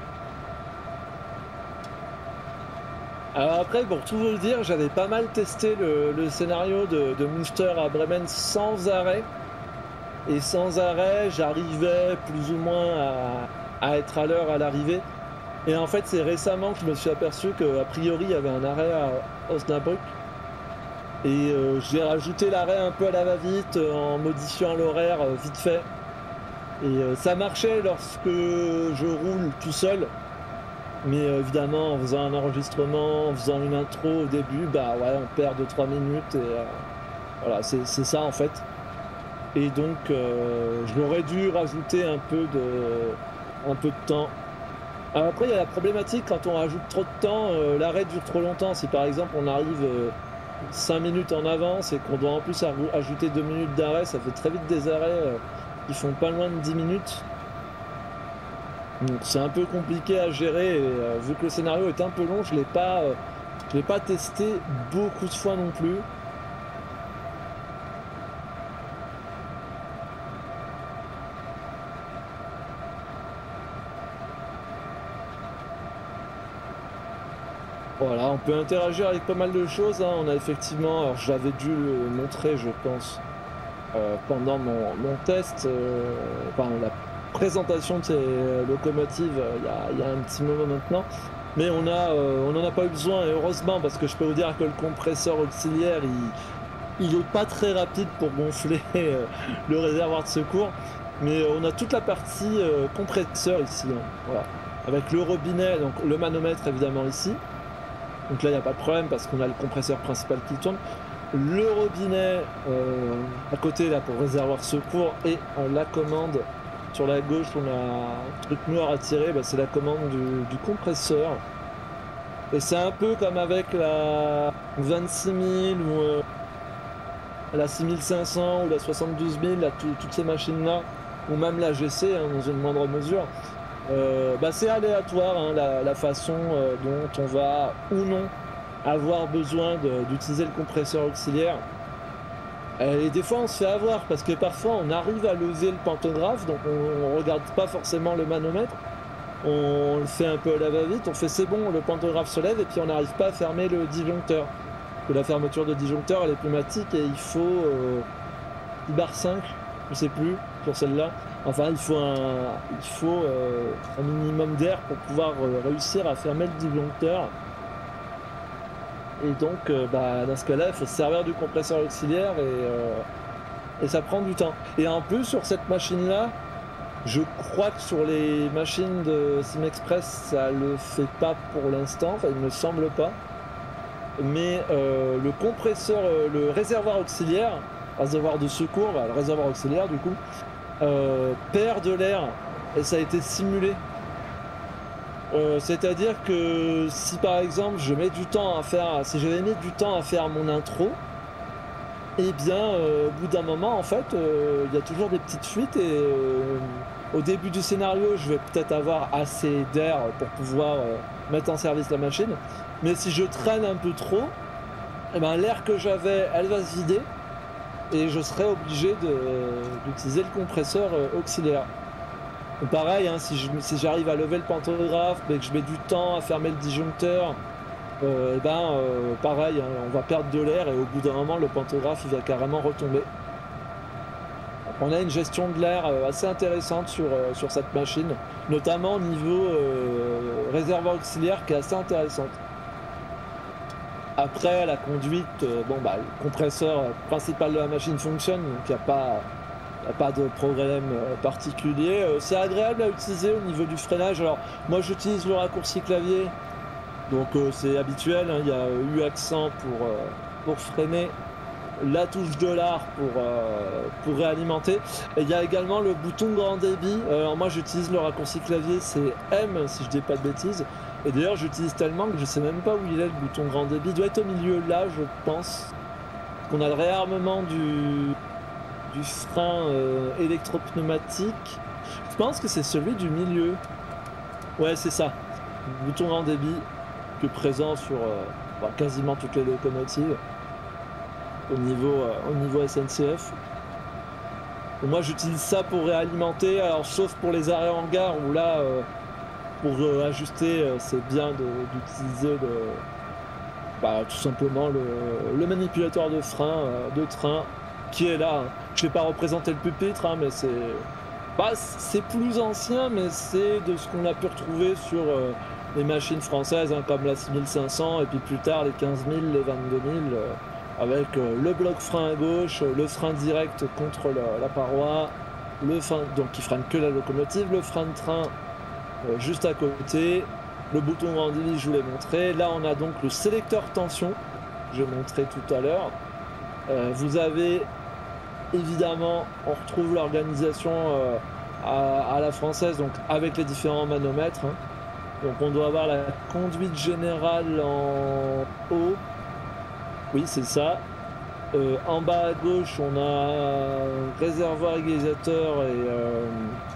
Alors après, pour tout vous le dire, j'avais pas mal testé le, le scénario de, de Münster à Bremen sans arrêt. Et sans arrêt, j'arrivais plus ou moins à, à être à l'heure à l'arrivée. Et en fait, c'est récemment que je me suis aperçu qu'a priori, il y avait un arrêt à Osnabrück. Et euh, j'ai rajouté l'arrêt un peu à la va-vite euh, en modifiant l'horaire euh, vite fait. Et euh, ça marchait lorsque je roule tout seul. Mais euh, évidemment, en faisant un enregistrement, en faisant une intro au début, bah ouais, on perd deux trois minutes. Et euh, voilà, c'est ça en fait. Et donc, euh, je l'aurais dû rajouter un peu de, un peu de temps. Alors après, il y a la problématique quand on rajoute trop de temps, euh, l'arrêt dure trop longtemps. Si par exemple on arrive euh, cinq minutes en avance et qu'on doit en plus ajouter deux minutes d'arrêt, ça fait très vite des arrêts euh, qui font pas loin de dix minutes. Donc c'est un peu compliqué à gérer. Et, euh, vu que le scénario est un peu long, je l'ai pas, euh, je l'ai pas testé beaucoup de fois non plus. Voilà, on peut interagir avec pas mal de choses, hein. On a effectivement, alors j'avais dû le montrer je pense euh, pendant mon, mon test, euh, enfin la présentation de ces locomotives euh, il y, y a un petit moment maintenant, mais on a, euh, on n'en a pas eu besoin, et heureusement, parce que je peux vous dire que le compresseur auxiliaire il, il est pas très rapide pour gonfler euh, le réservoir de secours, mais euh, on a toute la partie euh, compresseur ici, hein. Voilà, avec le robinet, donc le manomètre évidemment ici. Donc là il n'y a pas de problème parce qu'on a le compresseur principal qui tourne, le robinet euh, à côté là pour réservoir secours, et euh, la commande sur la gauche, on a un truc noir à tirer, bah, c'est la commande du, du compresseur. Et c'est un peu comme avec la vingt-six mille ou euh, la six mille cinq cents ou la soixante-douze mille, là, tout, toutes ces machines là, ou même la G C hein, dans une moindre mesure. Euh, bah c'est aléatoire hein, la, la façon euh, dont on va ou non avoir besoin d'utiliser le compresseur auxiliaire, et des fois on se fait avoir parce que parfois on arrive à lever le pantographe, donc on, on regarde pas forcément le manomètre, on le fait un peu à la va-vite, on fait c'est bon, le pantographe se lève, et puis on n'arrive pas à fermer le disjoncteur, que la fermeture de disjoncteur elle est pneumatique et il faut euh, dix bar cinq, je sais plus pour celle-là. Enfin, il faut un, il faut, euh, un minimum d'air pour pouvoir euh, réussir à fermer le disjoncteur. Et donc, euh, bah, dans ce cas-là, il faut se servir du compresseur auxiliaire, et, euh, et ça prend du temps. Et en plus, sur cette machine-là, je crois que sur les machines de Simexpress, ça le fait pas pour l'instant, enfin, il me semble pas. Mais euh, le compresseur, euh, le réservoir auxiliaire, réservoir de secours, bah, le réservoir auxiliaire du coup, Euh, perd de l'air, et ça a été simulé. Euh, C'est-à-dire que si par exemple je mets du temps à faire, si j'avais mis du temps à faire mon intro, et eh bien euh, au bout d'un moment en fait il euh, y a toujours des petites fuites, et euh, au début du scénario je vais peut-être avoir assez d'air pour pouvoir euh, mettre en service la machine, mais si je traîne un peu trop, eh ben, l'air que j'avais elle va se vider, et je serais obligé d'utiliser le compresseur euh, auxiliaire. Et pareil, hein, si j'arrive si à lever le pantographe, mais que je mets du temps à fermer le disjoncteur, euh, et ben, euh, pareil, hein, on va perdre de l'air, et au bout d'un moment, le pantographe il va carrément retomber. Donc, on a une gestion de l'air euh, assez intéressante sur, euh, sur cette machine, notamment au niveau euh, réservoir auxiliaire qui est assez intéressante. Après, la conduite, euh, bon bah le compresseur principal de la machine fonctionne, donc il n'y a pas, y a pas de problème euh, particulier. Euh, c'est agréable à utiliser au niveau du freinage. Alors moi j'utilise le raccourci clavier, donc euh, c'est habituel, hein, il y a U accent pour, euh, pour freiner, la touche dollar pour, euh, pour réalimenter, et il y a également le bouton grand débit. Alors moi j'utilise le raccourci clavier, c'est M si je dis pas de bêtises. Et d'ailleurs j'utilise tellement que je sais même pas où il est le bouton grand débit, il doit être au milieu là je pense. On a le réarmement du, du frein euh, électropneumatique, je pense que c'est celui du milieu. Ouais c'est ça, le bouton grand débit qui est présent sur euh, bah, quasiment toutes les locomotives au niveau, euh, au niveau S N C F. Et moi j'utilise ça pour réalimenter, alors sauf pour les arrêts en gare où là euh, pour euh, ajuster, euh, c'est bien d'utiliser bah, tout simplement le, le manipulateur de frein euh, de train qui est là. Je ne vais pas représenter le pupitre, hein, mais c'est bah, c'est plus ancien, mais c'est de ce qu'on a pu retrouver sur euh, les machines françaises, hein, comme la six mille cinq cents, et puis plus tard les quinze mille, les vingt-deux mille, euh, avec euh, le bloc frein à gauche, le frein direct contre la, la paroi, le frein donc qui freine que la locomotive, le frein de train Euh, juste à côté, le bouton grand débit je vous l'ai montré. Là on a donc le sélecteur tension que j'ai montré tout à l'heure. Euh, vous avez évidemment, on retrouve l'organisation euh, à, à la française, donc avec les différents manomètres, hein. Donc on doit avoir la conduite générale en haut, oui c'est ça. Euh, en bas à gauche on a un réservoir égalisateur et euh,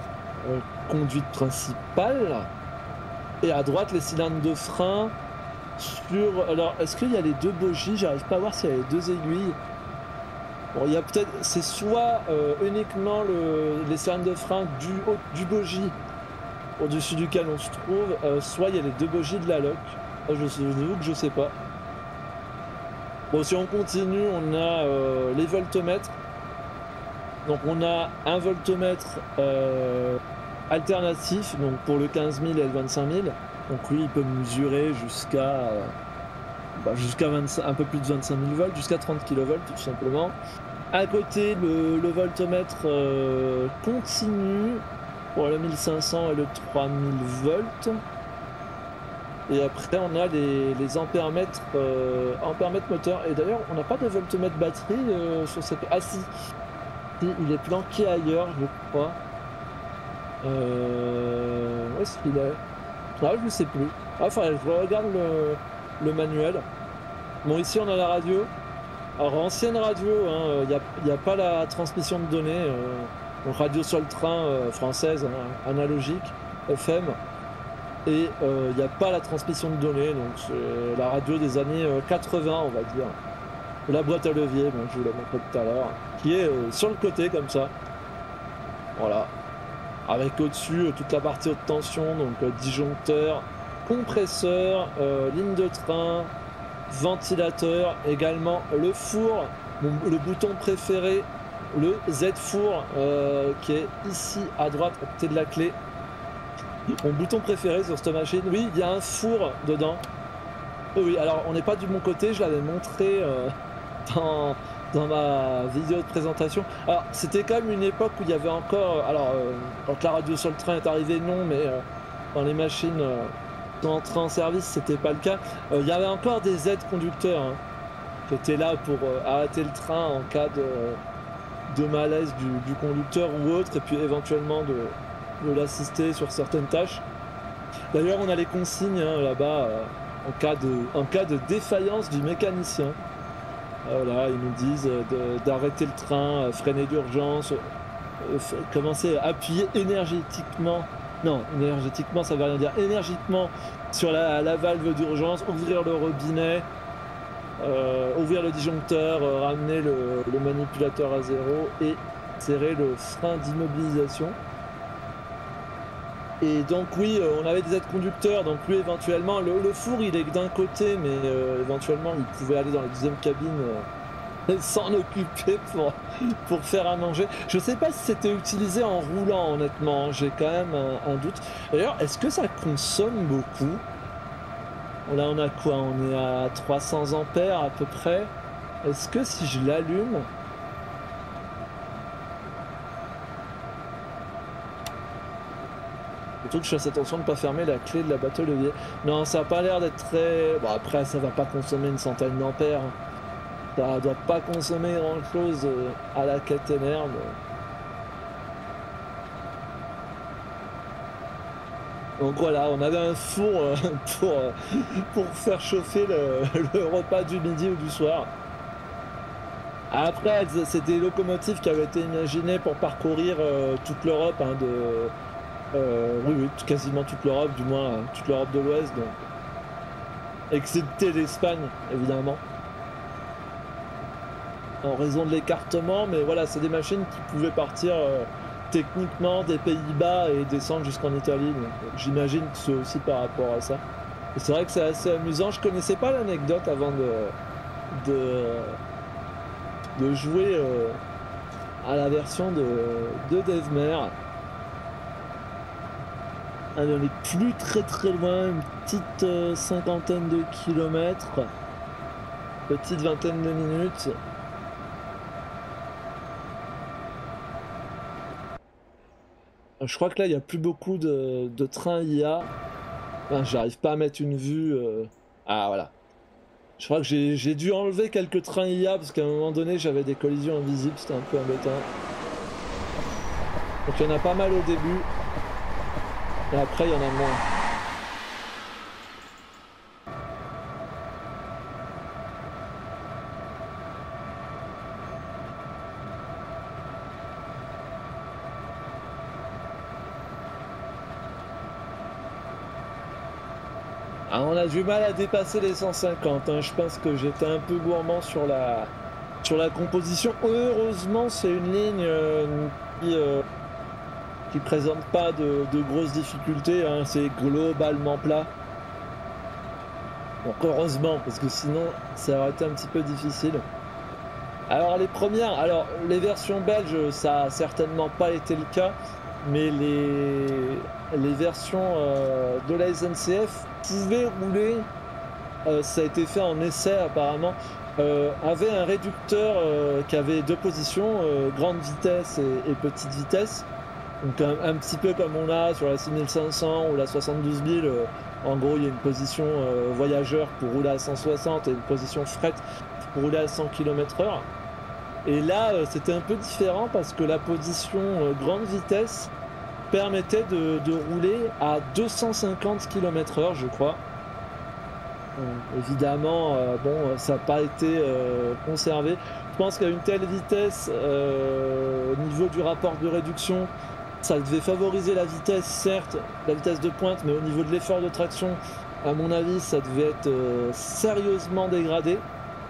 euh, conduite principale, et à droite les cylindres de frein sur... Alors, est-ce qu'il y a les deux bogies? J'arrive pas à voir s'il y a les deux aiguilles. Bon, il y a peut-être... C'est soit euh, uniquement le... les cylindres de frein du, haut... du bogie au-dessus duquel on se trouve, euh, soit il y a les deux bogies de la lock. Je vous que je sais pas. Bon, si on continue, on a euh, les voltmètres. Donc on a un voltmètre euh, alternatif, donc pour le quinze mille et le vingt-cinq mille. Donc lui, il peut mesurer jusqu'à euh, bah, jusqu'à un peu plus de vingt-cinq mille volts, jusqu'à trente kilovolts tout simplement. À côté, le, le voltmètre euh, continu pour le mille cinq cents et le trois mille volts. Et après, on a les, les ampèremètres, euh, ampèremètres moteurs. Et d'ailleurs, on n'a pas de voltmètre batterie euh, sur cette... Ah si, il est planqué ailleurs, je crois. Euh... Où est-ce qu'il est? Ah, je ne sais plus. Ah, enfin, je regarde le, le manuel. Bon, ici, on a la radio. Alors, ancienne radio, il hein, n'y a, y a pas la transmission de données. Euh, donc, radio sur le train euh, française, hein, analogique, F M. Et il euh, n'y a pas la transmission de données. Donc, c'est la radio des années euh, quatre-vingts, on va dire. La boîte à levier, bon, je vous l'ai montré tout à l'heure, qui est euh, sur le côté, comme ça. Voilà. Avec au-dessus euh, toute la partie haute tension, donc euh, disjoncteur, compresseur, euh, ligne de train, ventilateur, également le four, mon, le bouton préféré, le Z-four, euh, qui est ici à droite, à côté de la clé. Mon bouton préféré sur cette machine. Oui, il y a un four dedans. Oh oui, alors on n'est pas du bon côté, je l'avais montré euh, dans, dans ma vidéo de présentation. Alors c'était quand même une époque où il y avait encore... Alors euh, quand la radio sur le train est arrivée, non, mais euh, dans les machines euh, d'entrée en service, c'était pas le cas. Euh, il y avait encore des aides conducteurs hein, qui étaient là pour euh, arrêter le train en cas de, de malaise du, du conducteur ou autre, et puis éventuellement de... de l'assister sur certaines tâches. D'ailleurs, on a les consignes hein, là-bas euh, en, cas de, en cas de défaillance du mécanicien. Euh, voilà, ils nous disent euh, d'arrêter le train, euh, freiner d'urgence, euh, commencer à appuyer énergétiquement. Non, énergétiquement, ça veut rien dire. Énergiquement sur la, la valve d'urgence, ouvrir le robinet, euh, ouvrir le disjoncteur, euh, ramener le, le manipulateur à zéro et serrer le frein d'immobilisation. Et donc oui, euh, on avait des aides conducteurs, donc lui éventuellement, le, le four il est d'un côté, mais euh, éventuellement il pouvait aller dans la deuxième cabine euh, s'en occuper pour, pour faire à manger. Je sais pas si c'était utilisé en roulant honnêtement, j'ai quand même un, un doute. D'ailleurs, est-ce que ça consomme beaucoup? Là on a quoi? On est à trois cents ampères à peu près. Est-ce que si je l'allume... Surtout que je fasse attention de ne pas fermer la clé de la boîte à levier. Non, ça n'a pas l'air d'être très... Bon, après, ça va pas consommer une centaine d'ampères. Ça doit pas consommer grand-chose à la caténaire. Mais... Donc voilà, on avait un four pour, pour faire chauffer le, le repas du midi ou du soir. Après, c'est des locomotives qui avaient été imaginées pour parcourir euh, toute l'Europe, hein, de... Euh, oui, oui, quasiment toute l'Europe, du moins toute l'Europe de l'Ouest, donc excepté l'Espagne, évidemment, en raison de l'écartement, mais voilà, c'est des machines qui pouvaient partir euh, techniquement des Pays-Bas et descendre jusqu'en Italie, donc j'imagine que c'est aussi par rapport à ça. Et c'est vrai que c'est assez amusant, je connaissais pas l'anecdote avant de, de, de jouer euh, à la version de, de Devmer. Allez, on est plus très très loin, une petite euh, cinquantaine de kilomètres, petite vingtaine de minutes. Je crois que là il n'y a plus beaucoup de, de trains I A. Enfin, j'arrive pas à mettre une vue. Euh... Ah voilà. Je crois que j'ai dû enlever quelques trains I A parce qu'à un moment donné j'avais des collisions invisibles, c'était un peu embêtant. Donc il y en a pas mal au début. Et après, il y en a moins. Ah, on a du mal à dépasser les cent cinquante, hein. Je pense que j'étais un peu gourmand sur la, sur la composition. Heureusement, c'est une ligne euh, qui, euh, qui présente pas de, de grosses difficultés, hein. C'est globalement plat. Donc heureusement, parce que sinon, ça aurait été un petit peu difficile. Alors les premières, alors les versions belges, ça a certainement pas été le cas, mais les, les versions euh, de la S N C F pouvaient rouler, euh, ça a été fait en essai apparemment, euh, avait un réducteur euh, qui avait deux positions, euh, grande vitesse et, et petite vitesse, donc un, un petit peu comme on a sur la six mille cinq cents ou la soixante-douze mille, euh, en gros il y a une position euh, voyageur pour rouler à cent soixante et une position fret pour rouler à cent kilomètres heure. Et là, euh, c'était un peu différent parce que la position euh, grande vitesse permettait de, de rouler à deux cent cinquante kilomètres heure, je crois. Euh, évidemment, euh, bon, ça n'a pas été euh, conservé. Je pense qu'à une telle vitesse, euh, au niveau du rapport de réduction, ça devait favoriser la vitesse, certes, la vitesse de pointe, mais au niveau de l'effort de traction, à mon avis, ça devait être euh, sérieusement dégradé.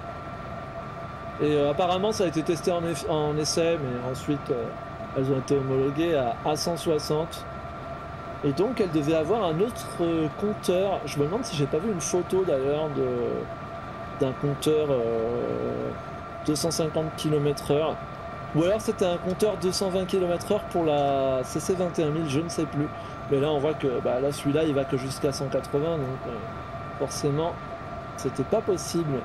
Et euh, apparemment, ça a été testé en, en essai, mais ensuite, euh, elles ont été homologuées à, à cent soixante. Et donc, elles devaient avoir un autre euh, compteur. Je me demande si j'ai pas vu une photo d'ailleurs d'un compteur euh, deux cent cinquante kilomètres heure. Ou alors c'était un compteur deux cent vingt kilomètres heure pour la C C vingt et un mille, je ne sais plus. Mais là, on voit que bah, là, celui-là, il va que jusqu'à cent quatre-vingts, donc euh, forcément, c'était pas possible.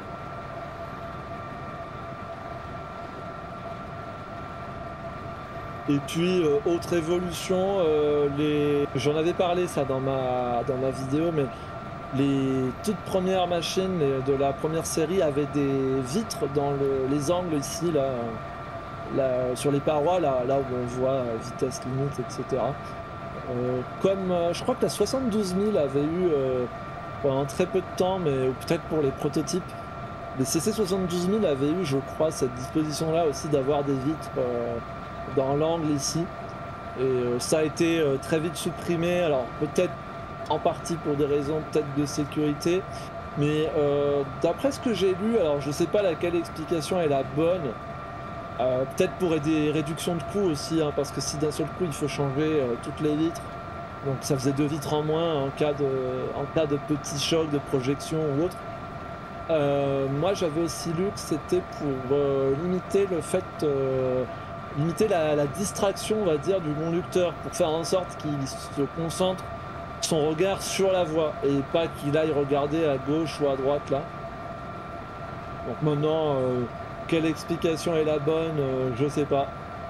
Et puis, euh, autre évolution, euh, les... j'en avais parlé ça dans ma, dans ma vidéo, mais les toutes premières machines de la première série avaient des vitres dans le, les angles ici, là, là, sur les parois, là, là où on voit vitesse limite, et cetera. Euh, comme, euh, je crois que la soixante-douze mille avait eu, euh, pendant très peu de temps, mais peut-être pour les prototypes, les C C soixante-douze mille avaient eu, je crois, cette disposition-là aussi d'avoir des vitres... Euh, dans l'angle ici, et euh, ça a été euh, très vite supprimé, alors peut-être en partie pour des raisons peut-être de sécurité, mais euh, d'après ce que j'ai lu, alors je sais pas laquelle explication est la bonne, euh, peut-être pour des réductions de coûts aussi, hein, parce que si d'un seul coup il faut changer euh, toutes les vitres, donc ça faisait deux vitres en moins en cas de, en cas de petits chocs de projection ou autre. Euh, moi j'avais aussi lu que c'était pour euh, limiter le fait euh, limiter la, la distraction, on va dire, du conducteur, pour faire en sorte qu'il se concentre son regard sur la voie et pas qu'il aille regarder à gauche ou à droite là. Donc maintenant, euh, quelle explication est la bonne, euh, je sais pas.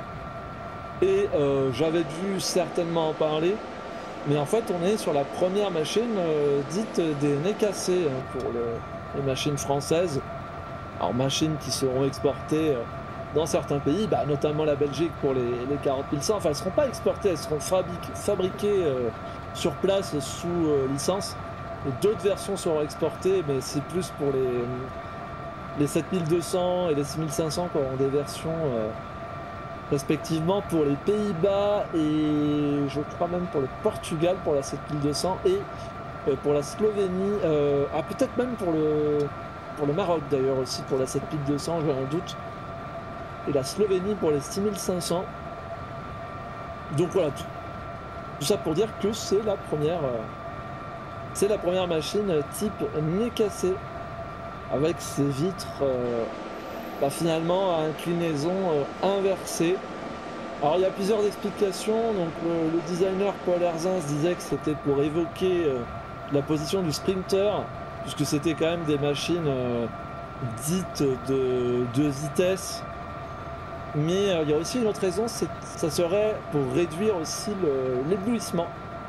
Et euh, j'avais dû certainement en parler, mais en fait on est sur la première machine euh, dite des nez cassés, hein, pour le, les machines françaises. Alors machines qui seront exportées euh, dans certains pays, bah, notamment la Belgique pour les, les quarante mille cent. Enfin, elles ne seront pas exportées, elles seront fabriquées, fabriquées euh, sur place sous euh, licence. D'autres versions seront exportées, mais c'est plus pour les, les sept mille deux cents et les six mille cinq cents qui auront des versions euh, respectivement pour les Pays-Bas et je crois même pour le Portugal pour la sept mille deux cents et euh, pour la Slovénie, euh, ah, peut-être même pour le, pour le Maroc d'ailleurs aussi pour la sept mille deux cents, j'ai un doute. Et la Slovénie pour les six mille cinq cents. Donc voilà, tout, tout ça pour dire que c'est la première euh, c'est la première machine type nez cassé avec ses vitres euh, bah, finalement à inclinaison euh, inversée. Alors il y a plusieurs explications. Donc le, le designer Paul Herzens disait que c'était pour évoquer euh, la position du sprinter, puisque c'était quand même des machines euh, dites de, de vitesse. Mais euh, il y a aussi une autre raison, c'est que ça serait pour réduire aussi l'éblouissement.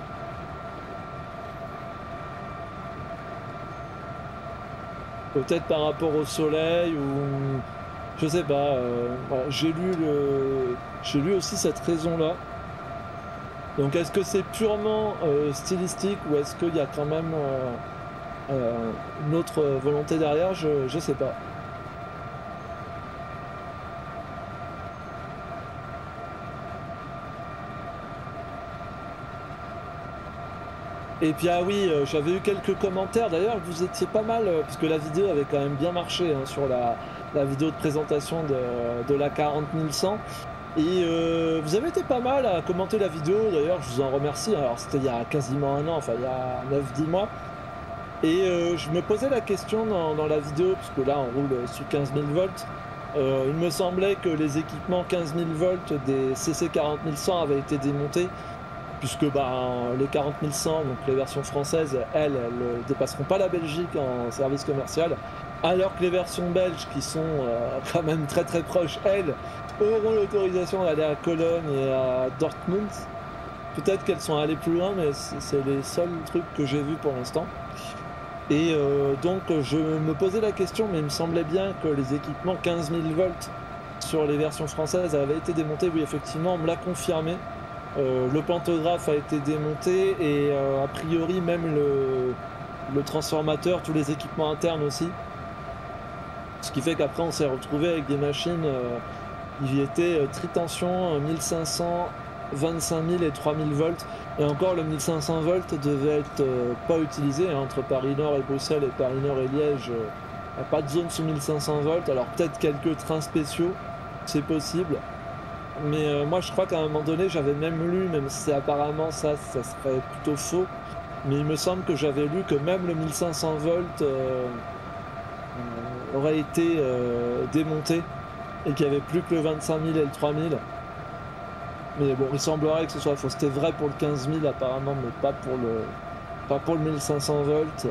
Peut-être par rapport au soleil ou je sais pas. Euh, voilà. J'ai lu le, j'ai lu aussi cette raison-là. Donc est-ce que c'est purement euh, stylistique ou est-ce qu'il y a quand même euh, euh, une autre volonté derrière? Je, je sais pas. Et puis ah oui, euh, j'avais eu quelques commentaires, d'ailleurs vous étiez pas mal, euh, parce que la vidéo avait quand même bien marché hein, sur la, la vidéo de présentation de, de la quarante mille cent. Et euh, vous avez été pas mal à commenter la vidéo, d'ailleurs je vous en remercie, alors c'était il y a quasiment un an, enfin il y a neuf dix mois. Et euh, je me posais la question dans, dans la vidéo, parce que là on roule sous quinze mille volts, euh, il me semblait que les équipements quinze mille volts des C C quarante mille cent avaient été démontés, puisque bah, les quarante mille cent, donc les versions françaises, elles, elles ne dépasseront pas la Belgique en service commercial, alors que les versions belges, qui sont euh, quand même très très proches, elles, auront l'autorisation d'aller à Cologne et à Dortmund. Peut-être qu'elles sont allées plus loin, mais c'est les seuls trucs que j'ai vus pour l'instant. Et euh, donc je me posais la question, mais il me semblait bien que les équipements quinze mille volts sur les versions françaises avaient été démontés. Oui, effectivement, on me l'a confirmé. Euh, le pantographe a été démonté et euh, a priori même le, le transformateur, tous les équipements internes aussi. Ce qui fait qu'après on s'est retrouvé avec des machines, euh, il y était euh, tri-tension, mille cinq cents, vingt-cinq mille et trois mille volts. Et encore le mille cinq cents volts devait être euh, pas utilisé hein, entre Paris Nord et Bruxelles et Paris Nord et Liège. Il euh, n'y a pas de zone sous mille cinq cents volts, alors peut-être quelques trains spéciaux, c'est possible. Mais euh, moi je crois qu'à un moment donné j'avais même lu, même si apparemment ça, ça serait plutôt faux, mais il me semble que j'avais lu que même le mille cinq cents volts euh, euh, aurait été euh, démonté et qu'il n'y avait plus que le vingt-cinq mille et le trois mille. Mais bon, il semblerait que ce soit faux. C'était vrai pour le quinze mille apparemment, mais pas pour le, pas pour le mille cinq cents volts.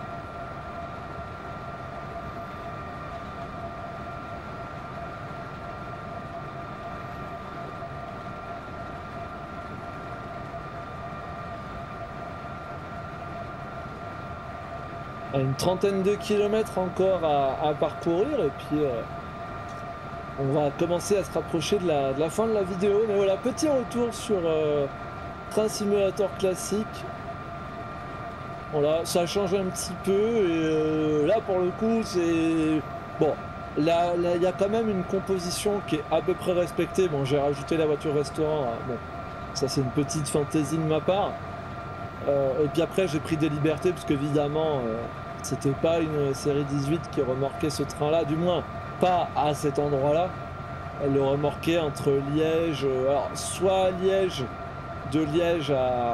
Une trentaine de kilomètres encore à, à parcourir et puis euh, on va commencer à se rapprocher de la, de la fin de la vidéo. Mais voilà, petit retour sur euh, Train Simulator classique. Voilà, ça change un petit peu et euh, là pour le coup c'est... Bon, là il y a quand même une composition qui est à peu près respectée. Bon, j'ai rajouté la voiture restaurant, hein. Bon, ça c'est une petite fantaisie de ma part. Euh, et puis après j'ai pris des libertés parce qu'évidemment euh, c'était pas une série dix-huit qui remorquait ce train là, du moins pas à cet endroit là. Elle le remorquait entre Liège, euh, alors soit à Liège, de Liège à,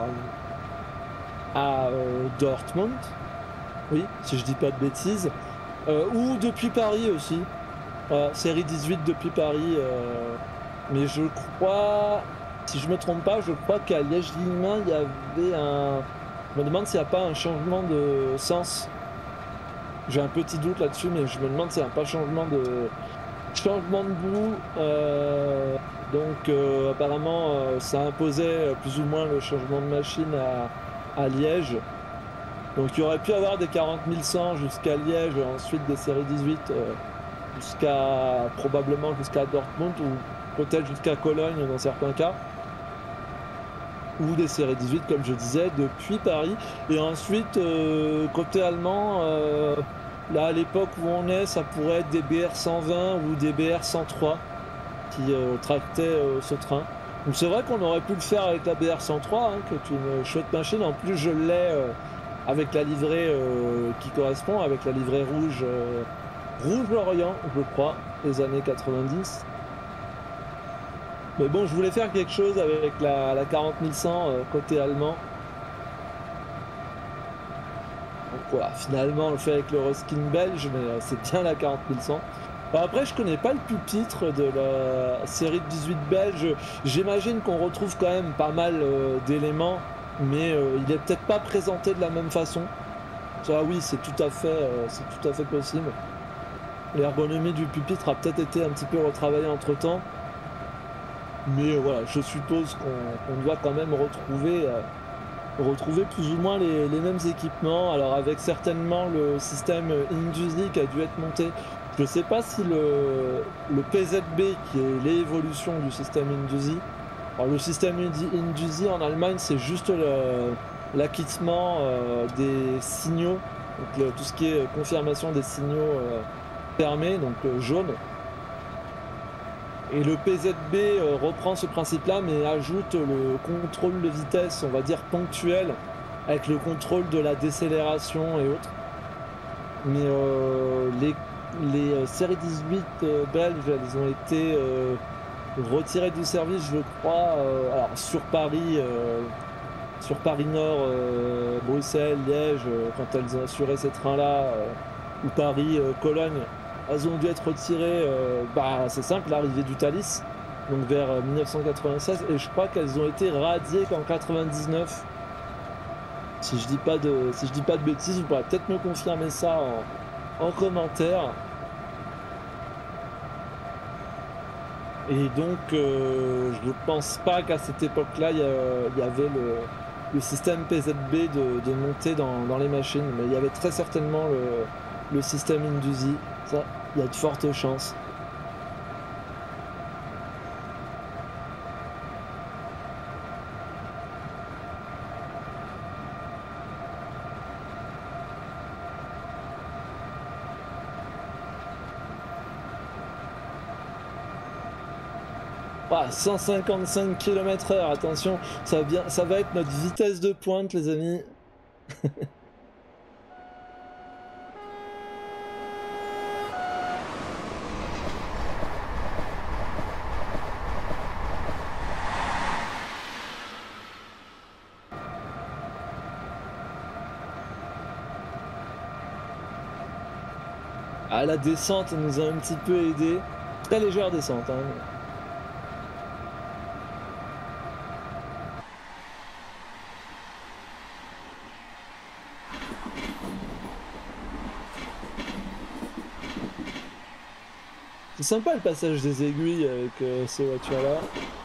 à euh, Dortmund, oui si je dis pas de bêtises, euh, ou depuis Paris aussi, euh, série dix-huit depuis Paris, euh, mais je crois... Si je me trompe pas, je crois qu'à Liège-Guillemins, il y avait un... Je me demande s'il n'y a pas un changement de sens. J'ai un petit doute là-dessus, mais je me demande s'il n'y a pas changement de... Changement de bout. Euh... Donc euh, apparemment, euh, ça imposait plus ou moins le changement de machine à, à Liège. Donc il y aurait pu avoir des quarante mille cent jusqu'à Liège, ensuite des séries dix-huit euh, jusqu'à... probablement jusqu'à Dortmund, ou peut-être jusqu'à Cologne dans certains cas. Ou des séries dix-huit comme je disais depuis Paris, et ensuite euh, côté allemand, euh, là à l'époque où on est, ça pourrait être des B R cent vingt ou des B R cent trois qui euh, tractaient euh, ce train. Donc c'est vrai qu'on aurait pu le faire avec la B R cent trois, hein, qui est une chouette machine. En plus je l'ai euh, avec la livrée euh, qui correspond, avec la livrée rouge euh, rouge Lorient je crois, des années quatre-vingt-dix. Mais bon, je voulais faire quelque chose avec la, la quarante mille cent euh, côté allemand. Donc voilà, finalement on le fait avec le Ruskin belge, mais euh, c'est bien la quarante mille cent. Alors après, je connais pas le pupitre de la série de dix-huit belge. J'imagine qu'on retrouve quand même pas mal euh, d'éléments, mais euh, il est peut-être pas présenté de la même façon. Ça, oui, c'est tout à fait, euh, c'est tout à fait possible. L'ergonomie du pupitre a peut-être été un petit peu retravaillée entre temps. Mais euh, voilà, je suppose qu'on qu'on doit quand même retrouver, euh, retrouver plus ou moins les, les mêmes équipements. Alors avec certainement le système Indusi qui a dû être monté. Je ne sais pas si le, le P Z B, qui est l'évolution du système Indusi. Alors le système Indusi en Allemagne, c'est juste l'acquittement euh, des signaux, donc le, tout ce qui est confirmation des signaux euh, fermés, donc euh, jaunes. Et le P Z B euh, reprend ce principe-là, mais ajoute le contrôle de vitesse, on va dire ponctuel, avec le contrôle de la décélération et autres. Mais euh, les, les euh, séries dix-huit euh, belges, elles ont été euh, retirées du service, je crois, euh, alors sur Paris, euh, sur Paris Nord, euh, Bruxelles, Liège, euh, quand elles ont assuré ces trains-là, euh, ou Paris, euh, Cologne, elles ont dû être retirées, euh, bah c'est simple, l'arrivée du Thalys, donc vers euh, mille neuf cent quatre-vingt-seize, et je crois qu'elles ont été radiées qu'en quatre-vingt-dix-neuf. Si je dis pas de, si je dis pas de bêtises, vous pourrez peut-être me confirmer ça en, en commentaire. Et donc, euh, je ne pense pas qu'à cette époque-là, il y, y avait le, le système P Z B de, de monter dans, dans les machines, mais il y avait très certainement le, le système Indusi. Ça, il y a de fortes chances. Ah, cent cinquante-cinq kilomètres heure, attention, ça va, bien, ça va être notre vitesse de pointe, les amis. Ah, la descente nous a un petit peu aidé. Très légère descente, hein. C'est sympa le passage des aiguilles avec euh, ces voitures-là.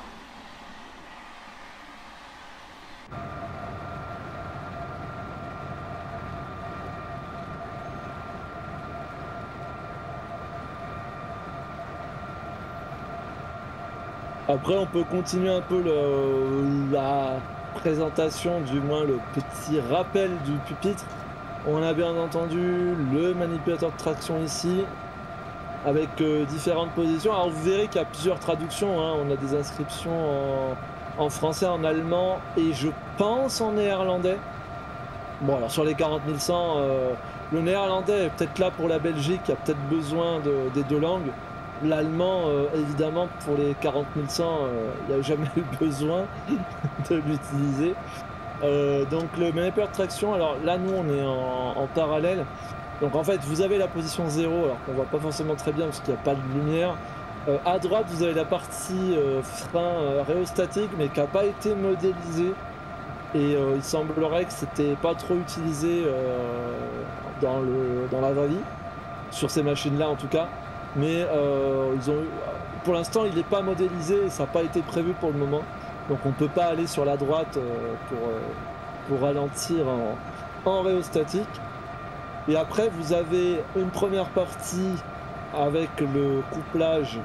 Après, on peut continuer un peu le, la présentation, du moins le petit rappel du pupitre. On a bien entendu le manipulateur de traction ici, avec euh, différentes positions. Alors vous verrez qu'il y a plusieurs traductions, hein. On a des inscriptions en, en français, en allemand et je pense en néerlandais. Bon, alors sur les quarante mille cent, euh, le néerlandais est peut-être là pour la Belgique, il y a peut-être besoin de, des deux langues. L'allemand, euh, évidemment, pour les quarante mille cent, euh, il n'y a jamais eu besoin de l'utiliser. Euh, donc le manipulateur de traction, alors là nous on est en, en parallèle. Donc en fait vous avez la position zéro, alors qu'on voit pas forcément très bien parce qu'il n'y a pas de lumière. Euh, à droite vous avez la partie euh, frein euh, rhéostatique mais qui n'a pas été modélisée. Et euh, il semblerait que c'était pas trop utilisé euh, dans, le, dans la vraie vie, sur ces machines-là en tout cas. Mais euh, ils ont, pour l'instant il n'est pas modélisé et ça n'a pas été prévu pour le moment. Donc on ne peut pas aller sur la droite euh, pour, euh, pour ralentir en, en rhéostatique. Et après vous avez une première partie avec le couplage,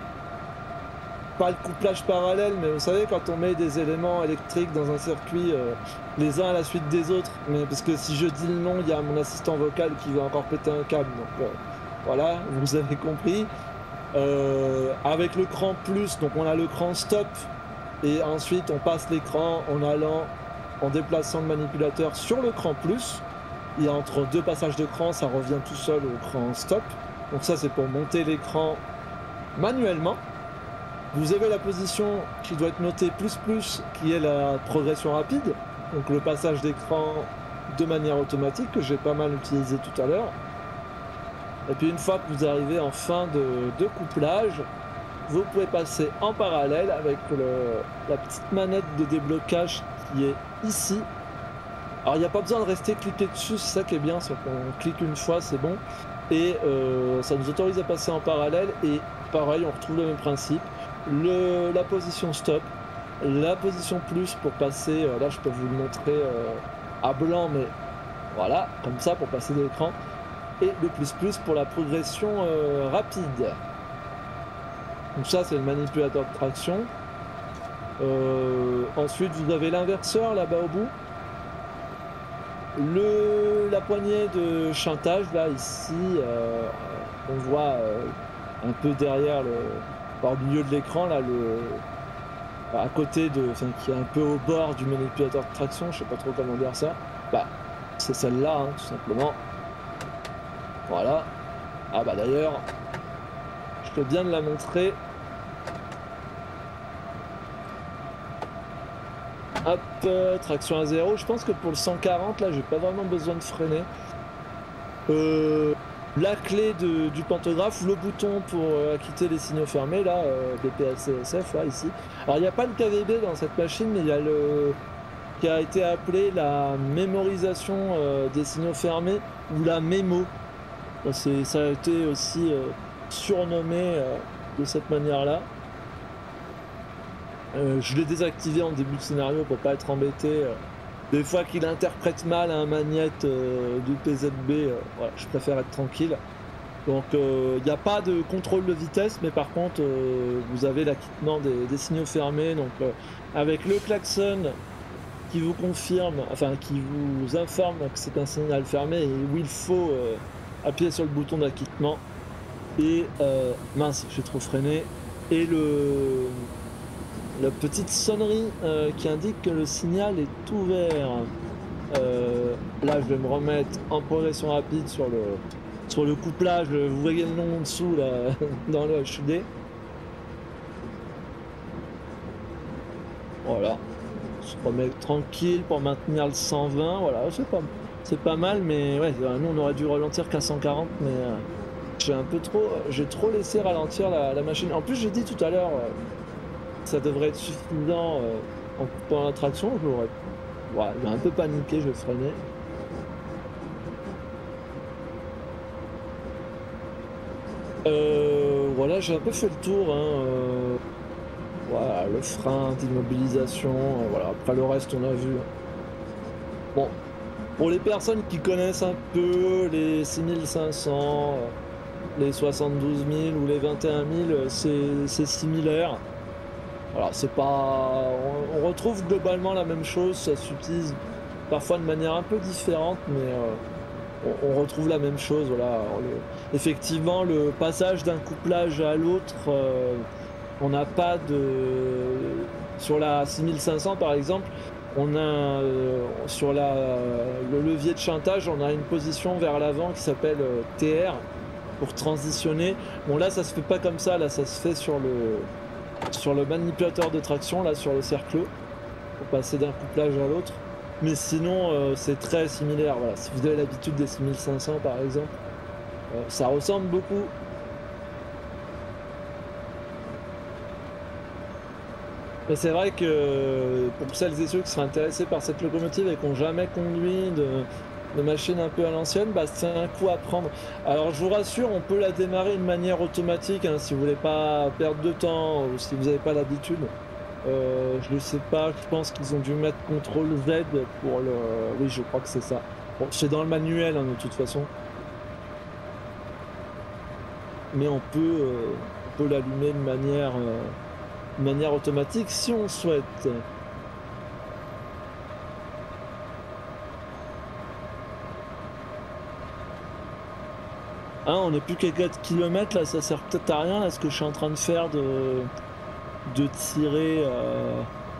pas le couplage parallèle, mais vous savez quand on met des éléments électriques dans un circuit euh, les uns à la suite des autres, mais parce que si je dis le nom, il y a mon assistant vocal qui va encore péter un câble, donc euh, voilà, vous avez compris. Euh, avec le cran plus, donc on a le cran stop, et ensuite on passe l'écran en allant, en déplaçant le manipulateur sur le cran plus. Et entre deux passages de cran, ça revient tout seul au cran stop. Donc ça c'est pour monter l'écran manuellement. Vous avez la position qui doit être notée plus plus, qui est la progression rapide. Donc le passage d'écran de manière automatique, que j'ai pas mal utilisé tout à l'heure. Et puis une fois que vous arrivez en fin de, de couplage, vous pouvez passer en parallèle avec le, la petite manette de déblocage qui est ici. Alors il n'y a pas besoin de rester cliqué dessus, c'est ça qui est bien, c'est qu'on clique une fois, c'est bon. Et euh, ça nous autorise à passer en parallèle et pareil, on retrouve le même principe. Le, la position stop, la position plus pour passer, euh, là je peux vous le montrer euh, à blanc, mais voilà, comme ça pour passer de l'écran. Et le plus plus pour la progression euh, rapide. Donc ça c'est le manipulateur de traction. Euh, ensuite vous avez l'inverseur là-bas au bout. Le, la poignée de chantage là ici, euh, on voit euh, un peu derrière le, par le milieu de l'écran là le, à côté de, enfin qui est un peu au bord du manipulateur de traction, je sais pas trop comment dire ça, bah c'est celle-là hein, tout simplement. Voilà. Ah bah d'ailleurs, je peux bien de la montrer. Hop, euh, traction à zéro. Je pense que pour le cent quarante, là, j'ai pas vraiment besoin de freiner. Euh, la clé de, du pantographe, le bouton pour euh, quitter les signaux fermés, là, euh, B P S C S F, là, ici. Alors, il n'y a pas le K V B dans cette machine, mais il y a le qui a été appelé la mémorisation euh, des signaux fermés ou la mémo. Ça a été aussi euh, surnommé euh, de cette manière-là. Euh, je l'ai désactivé en début de scénario pour pas être embêté. Euh, des fois qu'il interprète mal un magnète euh, du P Z B, euh, voilà, je préfère être tranquille. Donc il euh, n'y a pas de contrôle de vitesse, mais par contre euh, vous avez l'acquittement des, des signaux fermés. Donc euh, avec le klaxon qui vous confirme, enfin qui vous informe que c'est un signal fermé et où il faut euh, appuyer sur le bouton d'acquittement. Et euh, mince, j'ai trop freiné. Et le la petite sonnerie euh, qui indique que le signal est ouvert. Euh, là, je vais me remettre en progression rapide sur le, sur le couplage. Vous voyez le nom en dessous, là, dans le H U D. Voilà. Je remets tranquille pour maintenir le cent vingt. Voilà, c'est pas, c'est pas mal, mais ouais, nous, on aurait dû ralentir qu'à cent quarante, mais euh, j'ai un peu trop, j'ai trop laissé ralentir la, la machine. En plus, j'ai dit tout à l'heure... Euh, ça devrait être suffisant euh, en coupant la traction, je l'aurais. Voilà, j'ai un peu paniqué, je freinais. Euh, voilà, j'ai un peu fait le tour. Hein, euh, voilà, le frein d'immobilisation, euh, voilà, après le reste on a vu. Bon, pour les personnes qui connaissent un peu les six mille cinq cents, euh, les soixante-douze mille ou les vingt et un mille, c'est similaire. Alors c'est pas, on, on retrouve globalement la même chose, ça s'utilise parfois de manière un peu différente, mais euh, on, on retrouve la même chose. Voilà. Le, effectivement, le passage d'un couplage à l'autre, euh, on n'a pas de, sur la six mille cinq cents par exemple, on a euh, sur la, le levier de chantage, on a une position vers l'avant qui s'appelle euh, T R pour transitionner. Bon là, ça se fait pas comme ça, là ça se fait sur le sur le manipulateur de traction, là sur le cercle, pour passer d'un couplage à l'autre. Mais sinon euh, c'est très similaire. Voilà. Si vous avez l'habitude des six mille cinq cents par exemple, euh, ça ressemble beaucoup. Mais c'est vrai que pour celles et ceux qui seraient intéressés par cette locomotive et qui n'ont jamais conduit de, de machine un peu à l'ancienne, bah c'est un coup à prendre. Alors je vous rassure, on peut la démarrer de manière automatique hein, si vous voulez pas perdre de temps ou si vous n'avez pas l'habitude. Euh, je ne sais pas, je pense qu'ils ont dû mettre contrôle Z pour le... Oui, je crois que c'est ça. Bon, c'est dans le manuel hein, de toute façon. Mais on peut, euh, on peut l'allumer de manière, euh, de manière automatique si on souhaite. Hein, on n'est plus qu'à quatre kilomètres là, ça sert peut-être à rien là, ce que je suis en train de faire de, de tirer euh,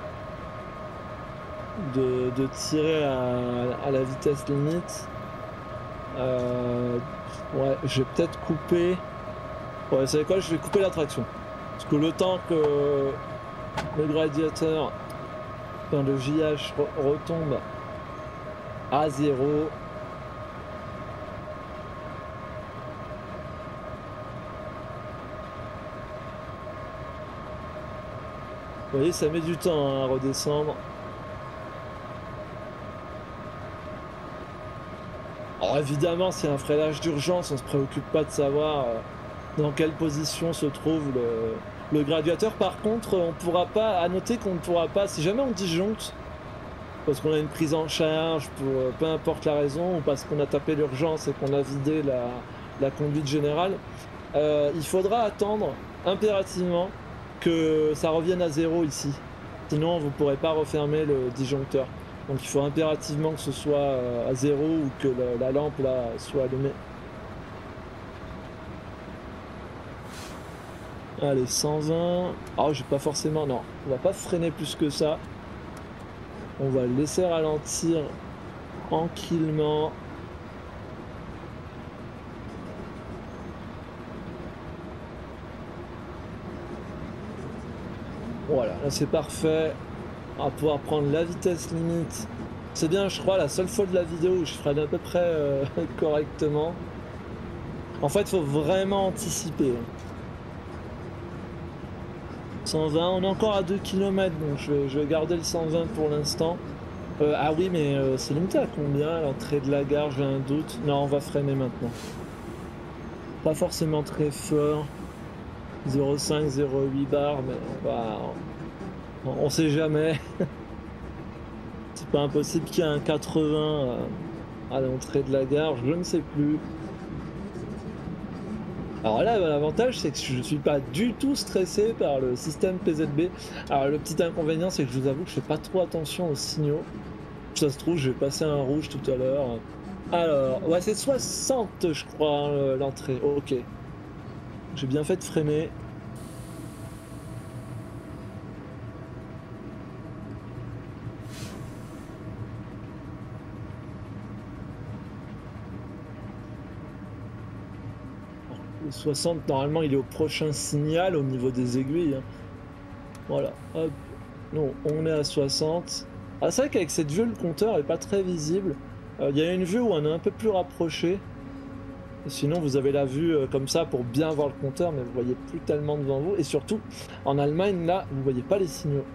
de, de tirer à, à la vitesse limite. Euh, ouais, je vais peut-être couper. Ouais, vous savez quoi, je vais couper la traction. Parce que le temps que le gradiateur, enfin le J H re retombe à zéro. Vous voyez, ça met du temps hein, à redescendre. Alors évidemment, s'il y a un freinage d'urgence, on se préoccupe pas de savoir euh, dans quelle position se trouve le, le gradiateur. Par contre, on pourra pas, à noter qu'on ne pourra pas, si jamais on disjoncte, parce qu'on a une prise en charge, pour euh, peu importe la raison, ou parce qu'on a tapé l'urgence et qu'on a vidé la, la conduite générale, euh, il faudra attendre impérativement que ça revienne à zéro ici. Sinon, vous ne pourrez pas refermer le disjoncteur. Donc il faut impérativement que ce soit à zéro ou que la, la lampe là soit allumée. Allez, cent vingt. Ah, j'ai pas forcément... Non, on va pas freiner plus que ça. On va le laisser ralentir tranquillement. Voilà, là c'est parfait. On va pouvoir prendre la vitesse limite. C'est bien, je crois, la seule fois de la vidéo où je freine à peu près euh, correctement. En fait, il faut vraiment anticiper. cent vingt, on est encore à deux kilomètres, donc je vais, je vais garder le cent vingt pour l'instant. Euh, ah oui, mais euh, c'est limité à combien l'entrée de la gare? J'ai un doute. Non, on va freiner maintenant. Pas forcément très fort. zéro virgule cinq, zéro virgule huit bar, mais on va... On, on sait jamais. C'est pas impossible qu'il y ait un quatre-vingts euh, à l'entrée de la gare, je ne sais plus. Alors là, l'avantage, c'est que je ne suis pas du tout stressé par le système P Z B. Alors le petit inconvénient, c'est que je vous avoue que je fais pas trop attention aux signaux. Ça se trouve, je vais passer un rouge tout à l'heure. Alors, ouais, c'est soixante, je crois, hein, l'entrée. Ok. J'ai bien fait de freiner. soixante, normalement il est au prochain signal au niveau des aiguilles. Hein. Voilà, hop. Non, on est à soixante. Ah, c'est vrai qu'avec cette vue, le compteur est pas très visible. Il euh, y a une vue où on est un peu plus rapproché. Sinon, vous avez la vue euh, comme ça pour bien voir le compteur, mais vous voyez plus tellement devant vous. Et surtout, en Allemagne, là, vous voyez pas les signaux.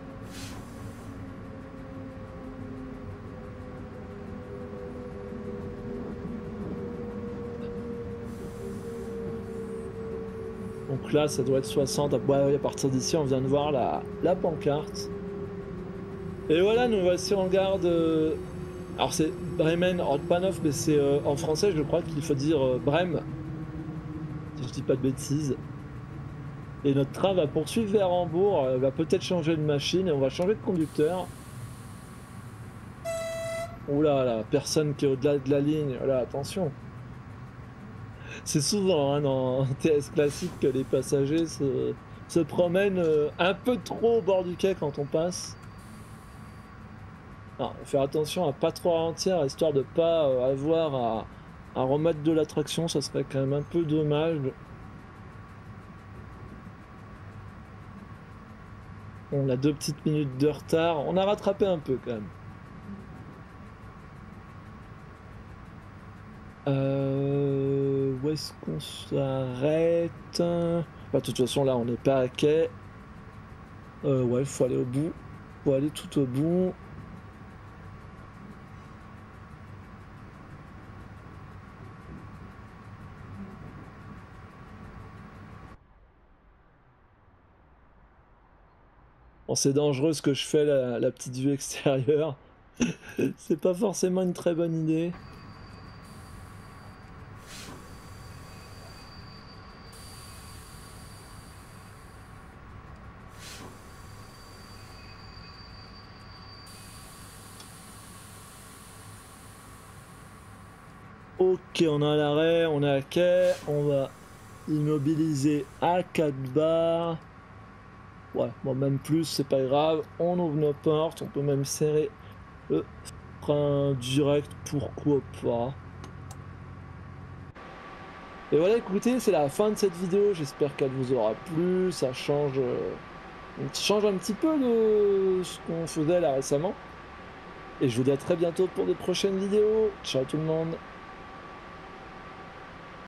Donc là, ça doit être soixante. Ouais, à partir d'ici, on vient de voir la, la pancarte. Et voilà, nous voici en gare de... Alors c'est Bremen Hauptbahnhof, mais c'est euh, en français, je crois qu'il faut dire euh, Brême. Si je dis pas de bêtises. Et notre train va poursuivre vers Hambourg, euh, va peut-être changer de machine et on va changer de conducteur. Oula, là, personne qui est au-delà de la ligne. Voilà, attention. C'est souvent hein, dans T S classique que les passagers se, se promènent euh, un peu trop au bord du quai quand on passe. Alors, faire attention à pas trop ralentir, histoire de pas euh, avoir à, à remettre de la traction, ça serait quand même un peu dommage. On a deux petites minutes de retard, on a rattrapé un peu quand même. Euh, où est-ce qu'on s'arrête? Bah, de toute façon, là, on n'est pas à quai. Euh, ouais, il faut aller au bout. Faut aller tout au bout. Bon, c'est dangereux ce que je fais, la, la petite vue extérieure. C'est pas forcément une très bonne idée. Ok, on est à l'arrêt, on est à quai, on va immobiliser à quatre barres. Ouais, bon, même plus, c'est pas grave. On ouvre nos portes, on peut même serrer le frein direct, pourquoi pas. Et voilà, écoutez, c'est la fin de cette vidéo. J'espère qu'elle vous aura plu. Ça change, euh, change un petit peu de ce qu'on faisait là récemment. Et je vous dis à très bientôt pour de prochaines vidéos. Ciao tout le monde.